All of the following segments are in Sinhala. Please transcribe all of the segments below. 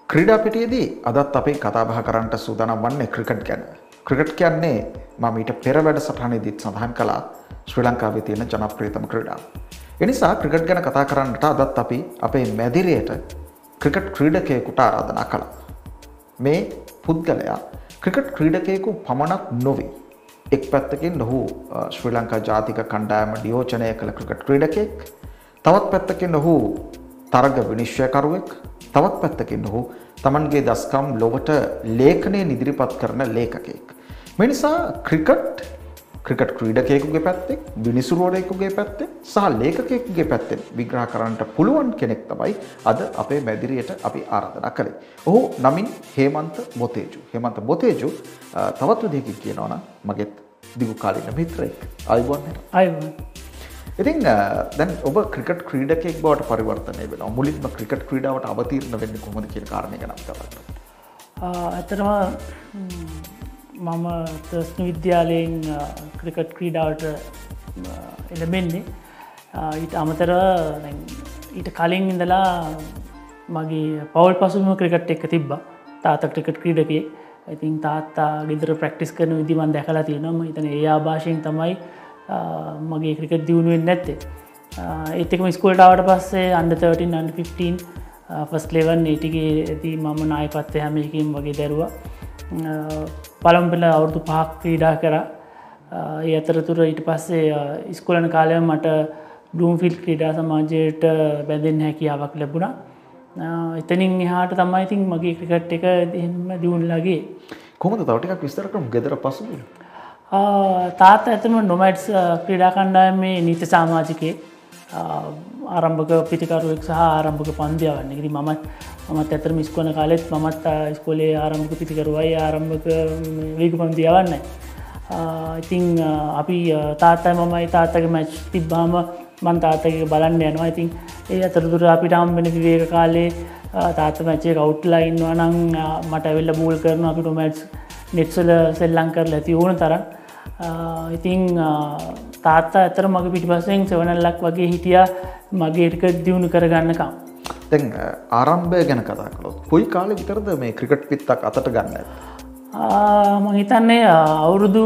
ක්‍රීඩා පිටියේදී අදත් අපි කතා බහ කරන්නට සූදානම් වන්නේ ක්‍රිකට් ගැන. ක්‍රිකට් කියන්නේ මම ඊට පෙර වැඩසටහනේදීත් සඳහන් කළා ශ්‍රී ලංකාවේ තියෙන ජනප්‍රියතම ක්‍රීඩාව. ඒ නිසා ක්‍රිකට් ගැන කතා කරන්නට අදත් අපි අපේ මැදිරියට ක්‍රිකට් ක්‍රීඩකයෙකුට ආරාධනා කළා. මේ පුද්ගලයා ක්‍රිකට් ක්‍රීඩකයෙකු පමණක් නොවේ. එක් පැත්තකින් ඔහු ශ්‍රී ලංකා ජාතික කණ්ඩායම නියෝජනය කළ ක්‍රිකට් ක්‍රීඩකයෙක්. තවත් පැත්තකින් ඔහු තරග විනිශ්චයකරුවෙක්. තවත් පැත්තකින් ඔහු තමන්ගේ දස්කම් ලොවට ලේඛනයෙන් ඉදිරිපත් කරන ලේඛකයෙක්. මේ නිසා ක්‍රිකට් ක්‍රීඩකයෙකුගේ පැත්තෙන්, විනිසුරුවරයෙකුගේ පැත්තෙන් සහ ලේඛකයෙකුගේ පැත්තෙන් විග්‍රහ කරන්නට පුළුවන් කෙනෙක් තමයි අද අපේ මැදිරියට අපි ආරාධනා කළේ. ඔහු නමින් හේමන්ත බොතේජු. හේමන්ත බොතේජු තවත් විදිහකින් කියනවා නම් මගේත් දිගු කාලීන මිත්‍රයෙක්. ආයුබෝවන්. ඉතින් දැන් ඔබ ක්‍රිකට් ක්‍රීඩකයෙක් බවට පරිවර්තනය වෙනවා. මුලින්ම ක්‍රිකට් ක්‍රීඩාවට අවතීර්ණ වෙන්නේ කොහොමද කියන කාරණේ ගැන කතා කරමු. ඇත්තටම මම ත්‍රිස්න විද්‍යාලයෙන් ක්‍රිකට් ක්‍රීඩාවට එළඹෙන්නේ. ඊට අමතරව ඊට කලින් ඉඳලා මගේ පවුල් පසුබිම ක්‍රිකට් එක්ක තිබ්බා. තාත්තා ක්‍රිකට් ක්‍රීඩකයෙක්. ඉතින් තාත්තා ගෙදර ප්‍රැක්ටිස් කරන විදි මම දැකලා තියෙනවා. මම හිතන්නේ ඒ ආభాෂයෙන් තමයි මගේ ක්‍රිකට් දියුණු වෙන්නේ නැත්තේ. ඒත් එක්කම ඉස්කෝලේට ආවට පස්සේ under 13 under 15 first 11 ඒටිකේදී මම නායකත්වයේ හැම එකකින් වගේ දරුවා. පළමු පෙළ අවුරුදු 5ක් ක්‍රීඩා කරා. ඒ අතරතුර ඊට පස්සේ ඉස්කෝලේ කාලේ මට බ්ලූම්ෆීල්ඩ් ක්‍රීඩා සමාජයට බැඳෙන්න හැකියාවක් ලැබුණා. එතනින් එහාට තමයි ඉතින් මගේ ක්‍රිකට් එක එහෙම දියුණුලා ගියේ. කොහොමද තව ටිකක් විස්තර කරමු ගෙදර පසුබිම? තාත්තා ඇතම නොමැඩ්ස් ක්‍රීඩා කණ්ඩායමේ නීති සමාජිකයෙක්, ආරම්භක පිතිකරුවෙක් සහ ආරම්භක පන්දියවන්නේ. ඉතින් මමත් ඇත්තටම ඉස්කෝලේ කාලෙත් මමත් ඉස්කෝලේ ආරම්භක පිතිකරුවයි ආරම්භක වේග පන්දියවන්නේ. ඉතින් අපි තාත්තයි මමයි තාත්තගේ මැච් තිබ්බාම මම තාත්තගේ බලන්න යනවා. ඉතින් ඒ අතරතුර අපිට හම්බෙන විවේක කාලේ තාත්තා මැච් එක අවුට්ලා ඉන්නවා නම් මට ඇවිල්ලා බෝල් කරනවා. අපිට මැච් නෙට්ස් වල සෙල්ලම් කරලා ඇති ඕන තරම්. ඉතින් තාත්තා ඇතර මගේ පිටිපස්සෙන් සෙවනල්ලක් වගේ හිටියා මගේ ක්‍රිකට් දියුණු කරගන්නකම්. දැන් ආරම්භය ගැන කතා කළොත් කොයි කාලේ විතරද මේ ක්‍රිකට් පිත්තක් අතට ගන්න ඇත්තේ? මම හිතන්නේ අවුරුදු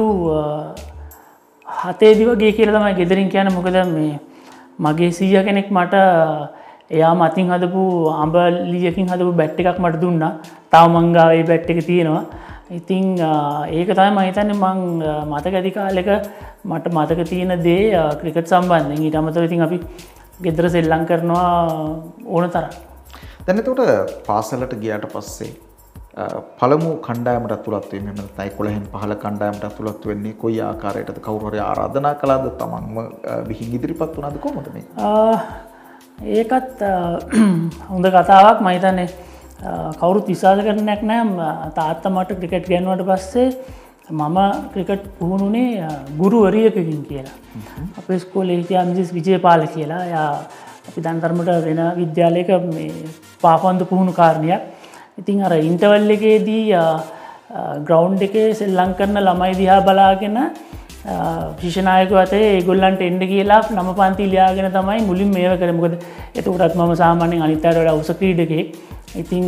7 දී වගේ කියලා තමයි ගෙදරින් කියන්නේ. මොකද මේ මගේ සීයා කෙනෙක් මට එයා මතින් හදපු අඹලියකින් හදපු බැට් එකක් මට දුන්නා. තාම මං ගාව ඒ බැට් එක තියෙනවා. ඉතින් ඒක තමයි මම හිතන්නේ මං මතක ඇති කාලෙක මට මතක තියෙන දේ ක්‍රිකට් සම්බන්ධයෙන්. ඊට අමතරව ඉතින් අපි ගෙදර සෙල්ලම් කරනවා ඕන තරම්. දැන් එතකොට පාසලට ගියාට පස්සේ පළමු කණ්ඩායමට ඇතුළත් වෙන්නේ එහෙම නැත්නම් 11න් 15 කණ්ඩායමට ඇතුළත් වෙන්නේ කොයි ආකාරයකටද? කවුරු හරි ආරාධනා කළාද? තමන්ම විහිං ඉදිරිපත් වුණාද? කොහොමද මේ? ඒකත් හොඳ කතාවක්. මම හිතන්නේ කවුරුත් විශ්වාස කරන්නක් නෑ. තාත්තා මට ක්‍රිකට් ගැනුවට පස්සේ මම ක්‍රිකට් පුහුණුනේ ගුරුවරියකකින් කියලා. අපේ ඉස්කෝලේ හිටියා මිසස් විජේපාල කියලා. එයා අපි දන්තරමට වෙන විද්‍යාලයක මේ පාපන්දු පුහුණු කාරණියක්. ඉතින් අර ඉන්ටර්වල් එකේදී ග්‍රවුන්ඩ් එකේ සෙල්ලම් කරන ළමයි දිහා බලාගෙන ශිෂ්‍යනායකයෝ අතේ ඒගොල්ලන්ට එන්න කියලා නම පන්ති ලියාගෙන තමයි මුලින් මේව කරේ. මොකද එතකොටත් මම සාමාන්‍යයෙන් අනිත් අයට වඩා උස ක්‍රීඩකයෙක්. ඉතින්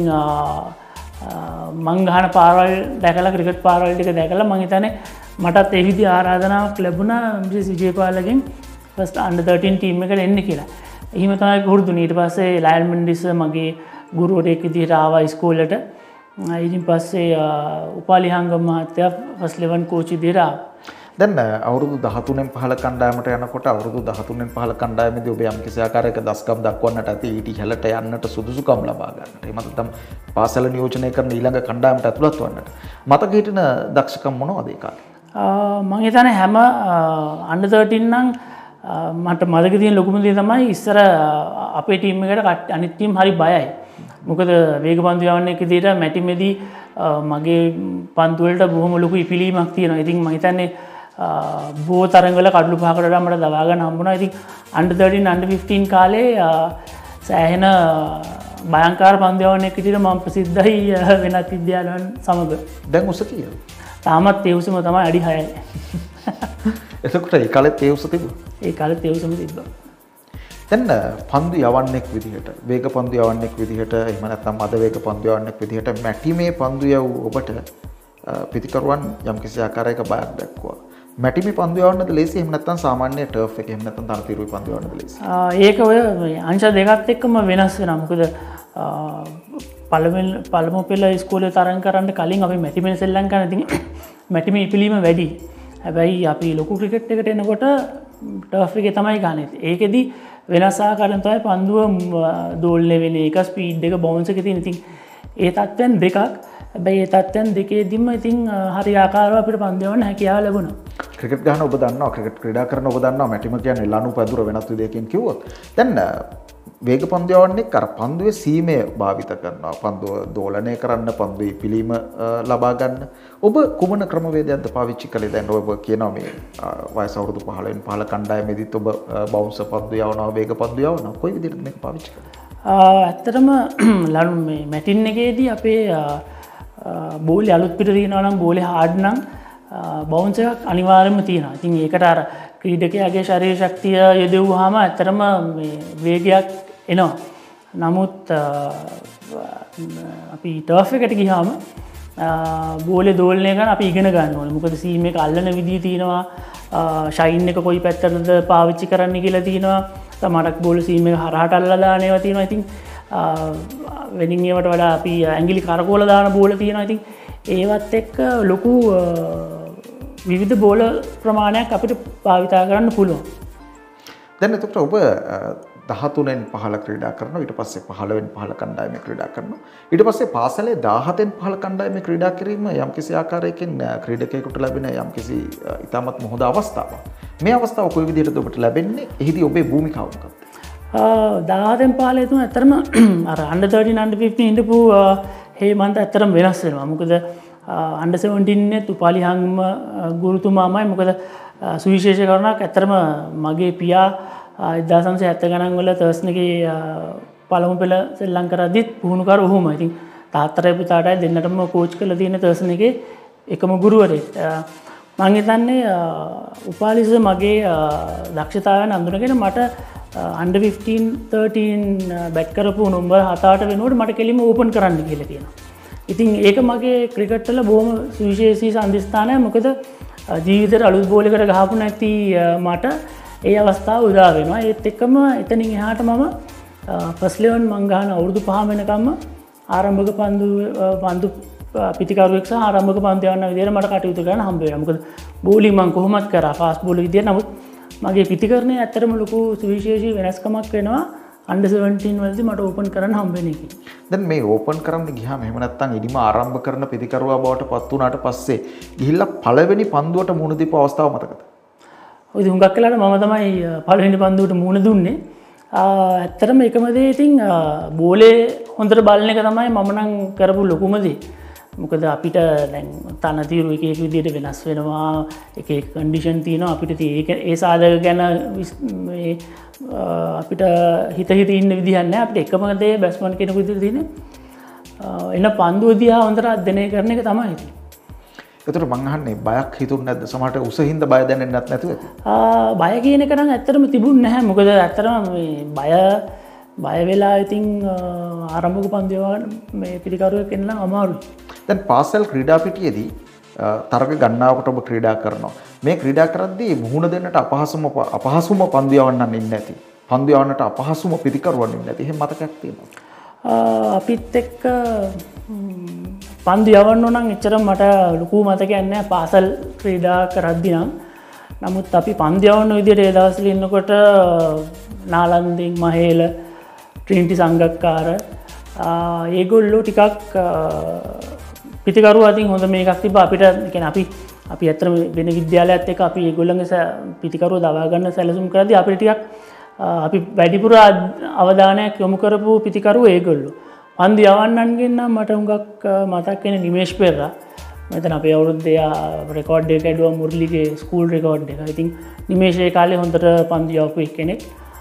මං ගහන පාරවල් දැකලා ක්‍රිකට් පාරවල් ටික දැකලා මං හිතන්නේ මටත් ඒ විදිහ ආරාධනාවක් ලැබුණා මිසස් විජේපාලගෙන් ෆස්ට් අන්ඩර් 13 ටීම් එකට එන්න කියලා. එහෙම තමයි පුරුදුනේ. ඊට පස්සේ ලයල් මෙන්ඩිස් මගේ ගුරුවරයෙක් විදිහට ආවා ඉස්කෝලේට. ඊට පස්සේ උපාලි හංගම් මහත්තයා ෆස්ට් 11 කෝච් විදිහට ආවා. දැන් අවුරුදු 13න් 15 කණ්ඩායමට යනකොට අවුරුදු 13න් 15 කණ්ඩායමේදී ඔබ යම් කිසි ආකාරයක දස්කම් දක්වන්නට ඇති ඊට ඉහළට යන්නට සුදුසුකම් ලබා ගන්නට. එහෙම නැත්නම් පාසල නියෝජනය කරන ඊළඟ කණ්ඩායමට ඇතුළත් වන්නට. මතක හිටින දක්ෂකම් මොනවද ඒ කාලේ? මම හිතන්නේ හැම under 13 නම් මට මතක තියෙන ලොකුම දේ තමයි ඉස්සර අපේ ටීම් එකට අනිත් ටීම් හරි බයයි. මොකද වේග පන්දු යවන්න එක විදිහට මැටිමේදී මගේ පන්දු වලට බොහොම ලොකු ඉපිලීමක් තියෙනවා. ඉතින් මම හිතන්නේ බෝ තරංගවල කඩලු පහකට වඩා මට දවා ගන්න හම්බුණා. ඉතින් under 13 under 15 කාලේ සෑහෙන භයංකාර පන්දු යවන්න එක විදිහට මම ප්‍රසිද්ධයි වෙනත් විද්‍යාලයන් සමග. දැන් උස කීයද? තාමත් ඒ උසම තමයි අඩි 6යි. එතකොට ඒ කාලෙත් ඒ උස තිබුණා? ඒ කාලෙත් ඒ උසම තිබ්බා. දැන් පන්දු යවන්නෙක් විදිහට වේග පන්දු යවන්නෙක් විදිහට එහෙම නැත්නම් අද වේග පන්දු යවන්නෙක් විදිහට මැටිමේ පන්දු යව ඔබට පිතිකරුවන් යම්කිසි ආකාරයක බයක් දක්වුවා. මැටිමේ පන්දු යවන්නද ලේසි එහෙම නැත්නම් සාමාන්‍ය ටර්ෆ් එක එහෙම නැත්නම් තරතිරුයි පන්දු යවන්නද ලේසි? ඒක ඔය අංශ දෙකත් එක්කම වෙනස් වෙනවා. මොකද පළමු පෙළ ඉස්කෝලේ තරඟ කරන්න කලින් අපි මැටිමේ සෙල්ලම් කරන ඉතින් මැටිමේ ඉපිලීම වැඩි. හැබැයි අපි ලොකු ක්‍රිකට් එකට එනකොට ටර්ෆ් එකේ තමයි ගන්නේ. ඒකෙදි වෙනස් ආකාරයෙන් තමයි පන්දුව දෝලණය වෙන්නේ. ඒක ස්පීඩ් එක බවුන්ස් එක තියෙන. ඉතින් ඒ තත්ත්වයන් දෙකක්. හැබැයි ඒ තත්ත්වයන් දෙකේදීම ඉතින් හරි ආකාරව අපිට පන්දු යවන්න හැකියාව ලැබුණා. ක්‍රිකට් ගහන ඔබ දන්නවා ක්‍රිකට් ක්‍රීඩා කරන ඔබ දන්නවා මැටිම කියන්නේ ලනු පැදුර වෙනස් විදියකින් කිව්වොත්. දැන් වේග පන්දු යවන්නේ අර පන්දුවේ සීමය භාවිත කරනවා. පන්දුව දෝලණය කරන්න පන්දුවේ පිළීම ලබා ගන්න. ඔබ කුමන ක්‍රමවේදයක්ද පාවිච්චි කළේ? දැන් ඔබ කියනවා මේ වයස අවුරුදු 15න් 15 කණ්ඩායමේදීත් ඔබ බවුන්ස් පන්දු යවනවා වේග පන්දු යවනවා. කොයි විදිහටද මේක පාවිච්චි කළේ? ඇත්තටම ලනු මේ මැටින් එකේදී අපේ බෝලේ අලුත් පිට තියෙනවා නම් බෝලේ හાર્ඩ් නම් බවුන්ස් එකක් අනිවාර්යයෙන්ම තියෙනවා. ඉතින් ඒකට අර ක්‍රීඩකයාගේ ශරීර ශක්තිය යොදවුවාම ඇත්තටම මේ වේගයක් එනවා. නමුත් අපි ටර්ෆ් එකට ගියාම බෝලේ දෝලණය කරන අපි ඉගෙන ගන්න ඕනේ. මොකද සීම් එක අල්ලන විදිය තියෙනවා. ෂයින් එක කොයි පැත්තටද පාවිච්චි කරන්න කියලා තියෙනවා. සමහරක් බෝල සීම් එක හරහට අල්ලලා දාන ඒවා තියෙනවා. ඉතින් වෙනින් ඒවට වඩා අපි ඇඟිලි කරකවලා දාන බෝල තියෙනවා. ඉතින් ඒවත් එක්ක ලොකු විවිධ බෝල ප්‍රමාණයක් අපිට භාවිතා කරන්න පුළුවන්. දැන් එතකොට ඔබ 13න් 15 ක්‍රීඩා කරනවා. ඊට පස්සේ 15න් 15 කණ්ඩායමේ ක්‍රීඩා කරනවා. ඊට පස්සේ පාසලේ 17න් 15 කණ්ඩායමේ ක්‍රීඩා කිරීම යම්කිසි ආකාරයකින් ක්‍රීඩකයෙකුට ලැබෙන යම්කිසි ඉතාමත් හොඳ අවස්ථාවක්. මේ අවස්ථාව කොයි විදිහටද ඔබට ලැබෙන්නේ? එහිදී ඔබේ භූමිකාව මොකක්ද? 17න් 15 තුන ඇත්තටම අර under 13 under 15 ඉඳපු හේමන්ත ඇත්තටම වෙනස් වෙනවා. මොකද under 17 නේ උපාලි හංගම ගුරුතුමාමයි. මොකද සුවිශේෂ කරුණක් ඇත්තටම මගේ පියා 1970 ගණන් වල තර්ස්නගේ පළමු පෙළ සෙල්ලම් කරද්දිත් පුහුණුකරු ඔහුම. ඉතින් තාත්තටයි පුතාටයි දෙන්නටම කෝච් කරලා තියෙන තර්ස්නගේ එකම ගුරුවරයෙක්. මම හිතන්නේ උපාලිස මගේ දක්ෂතාවයන් අඳුනගෙන මට under 15 13 බැට් කරපු නම්බර් 7-8 වෙනකොට මට කෙලින්ම ඕපන් කරන්න කියලා කියනවා. ඉතින් ඒක මගේ ක්‍රිකට් වල බොහොම සුවිශේෂී සම්දිස්ථානයක්. මොකද ජීවිතේට අලුත් බෝල් එකකට ගහපු නැති මට ඒ අවස්ථාව උදා වෙනවා. ඒත් එක්කම එතනින් එහාට මම ෆස්ට් 11 මං ගහන අවුරුදු 5 වෙනකම්ම ආරම්භක පන්දු පිතිකරුවෙක් සහ ආරම්භක පන්දු යවන්න විදිහට මට කටයුතු කරන්න හම්බ වෙනවා. මොකද බෝලින් මං කොහොමත් කරා ෆාස්ට් බෝලර් විදිහට. නමුත් මගේ පිතිකරණය ඇත්තටම ලොකු සුවිශේෂී වෙනස්කමක් වෙනවා under 17 වලදී මට ඕපන් කරන්න හම්බ වෙන එකේ. දැන් මේ ඕපන් කරන්න ගියාම එහෙම නැත්නම් ඉදිම ආරම්භ කරන පිතිකරුවා බවට පත් වුණාට පස්සේ ගිහිල්ලා පළවෙනි පන්දුවට මුහුණ දීපු අවස්ථාව මතකද? ඔය හුඟක් වෙලාවට මම තමයි පළවෙනි පන්දුවට මුහුණ දුන්නේ. ඇත්තටම එකම දේ ඉතින් බෝලේ හොඳට බලන එක තමයි මම නම් කරපු ලොකුම දේ. මොකද අපිට දැන් තනතිරු එක එක විදිහට වෙනස් වෙනවා. එක එක කන්ඩිෂන් තියෙනවා. අපිට ඒ සාධක ගැන මේ අපිට හිත ඉන්න විදිහක් නැහැ. අපිට එකම දේ බැට්ස්මන් කෙනෙකු විදිහට තියෙන එන පන්දුව දිහා හොඳට අධ්‍යයනය කරන එක තමයි. ඒතර මං අහන්නේ බයක් හිතුන්නේ නැද්ද? සමහරට උසින්ද බය දැනෙන්නේ නැතුව ඇති. බය කියන එක නම් ඇත්තටම තිබුණ නැහැ. මොකද ඇත්තටම මේ බය වෙලා ඉතින් ආරම්භක පන්දු මේ පිළිකරුවෙක් එන්න අමාරුයි. දැන් පාසල් ක්‍රීඩා පිටියේදී තරග ගණනාවකට ඔබ ක්‍රීඩා කරනවා. මේ ක්‍රීඩා කරද්දී මුහුණ දෙන්නට අපහසුම පන්දු යවන්නන් ඉන්නේ නැති. පන්දු යවන්නට අපහසුම පිටිකරුවන් ඉන්නේ නැති. එහෙම මතකයක් තියෙනවා. අපිත් එක්ක පන්දු යවන්න නම් එච්චර මට ලොකු මතකයක් නැහැ පාසල් ක්‍රීඩා කරද්දී නම්. නමුත් අපි පන්දු යවන්න විදිහට ඒ දවස්වල ඉන්නකොට නාලන්දින් මහේල ට්‍රිනිටි සංගක්කාර ඒගොල්ලෝ ටිකක් පිතිකරුව අතින් හොඳ මේකක් තිබ්බා. අපිට කියන්නේ අපි ඇත්තටම වෙන විද්‍යාලයත් එක්ක අපි ඒගොල්ලන්ගේ පිතිකරුව දවා ගන්න සැලසුම් කරද්දී අපිට ටිකක් අපි වැඩිපුර අවධානයක් යොමු කරපු පිතිකරුව ඒගොල්ලෝ. පන්දු යවන්නන්ගෙන් නම් මට හුඟක් මතක් වෙන නිමේෂ් පෙරේරා. මෙතන අපේ අවුරුද්දේ රෙකෝඩ් එක ඇදුවා මුර්ලිගේ ස්කූල් රෙකෝඩ් එක. ඉතින් නිමේෂ් ඒ කාලේ හොඳට පන්දු යවපු එක්කෙනෙක්.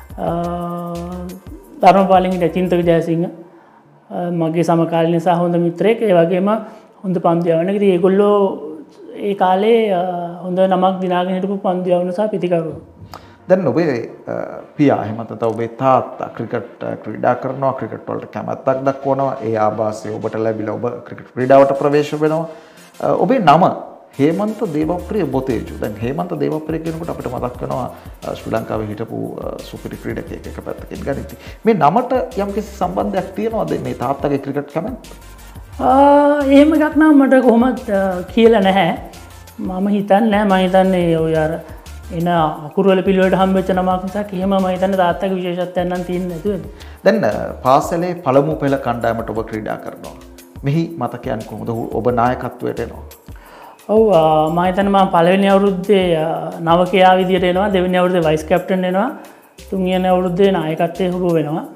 ධර්මපාලින්ගේ චින්තක ජයසිංහ මගේ සමකාලීන සහ හොඳ මිත්‍රයෙක්. ඒ වගේම හොඳ පන්දු යවන. ඉතින් ඒගොල්ලෝ ඒ කාලේ හොඳ නමක් දිනාගෙන හිටපු පන්දු යවන සහ පිතිකරුවෝ. දැන් ඔබේ පියා එහෙම නැත්නම් ඔබේ තාත්තා ක්‍රිකට් ක්‍රීඩා කරනවා ක්‍රිකට් වලට කැමැත්තක් දක්වනවා ඒ ආభాසය ඔබට ලැබිලා ඔබ ක්‍රිකට් ක්‍රීඩාවට ප්‍රවේශ වෙනවා ඔබේ නම හේමන්ත දේවප්‍රිය බොතේජු දැන් හේමන්ත දේවප්‍රිය කියනකොට අපිට මතක් වෙනවා ශ්‍රී ලංකාවේ හිටපු සුපිරි ක්‍රීඩකයෙක් එක පැත්තකින් ගනිද්දී මේ නමට යම්කිසි සම්බන්ධයක් තියෙනවද මේ තාත්තගේ ක්‍රිකට් කැමැත්ත එහෙම එකක් නම් මට කොහොමත් කියලා නැහැ මම හිතන්නේ මම හිතන්නේ ඔය අර එන අකුරුවල පිළිවෙලට හම්බෙච්ච නමක් නිසා එහෙම මම හිතන්නේ තාත්තගේ විශේෂත්වයක් නම් තියෙන්නේ නැතුවද දැන් පාසලේ පළමු පෙළ කණ්ඩායමට ඔබ ක්‍රීඩා කරනවා මෙහි මතකයන් කොහොමද ඔබ නායකත්වයට එනවා ඔව් මම හිතන්නේ මම පළවෙනි අවුරුද්දේ නවකයා විදියට එනවා දෙවෙනි අවුරුද්දේ වයිස් කැප්ටන් වෙනවා තුන්වෙනි අවුරුද්දේ නායකත්වයේ හුරු වෙනවා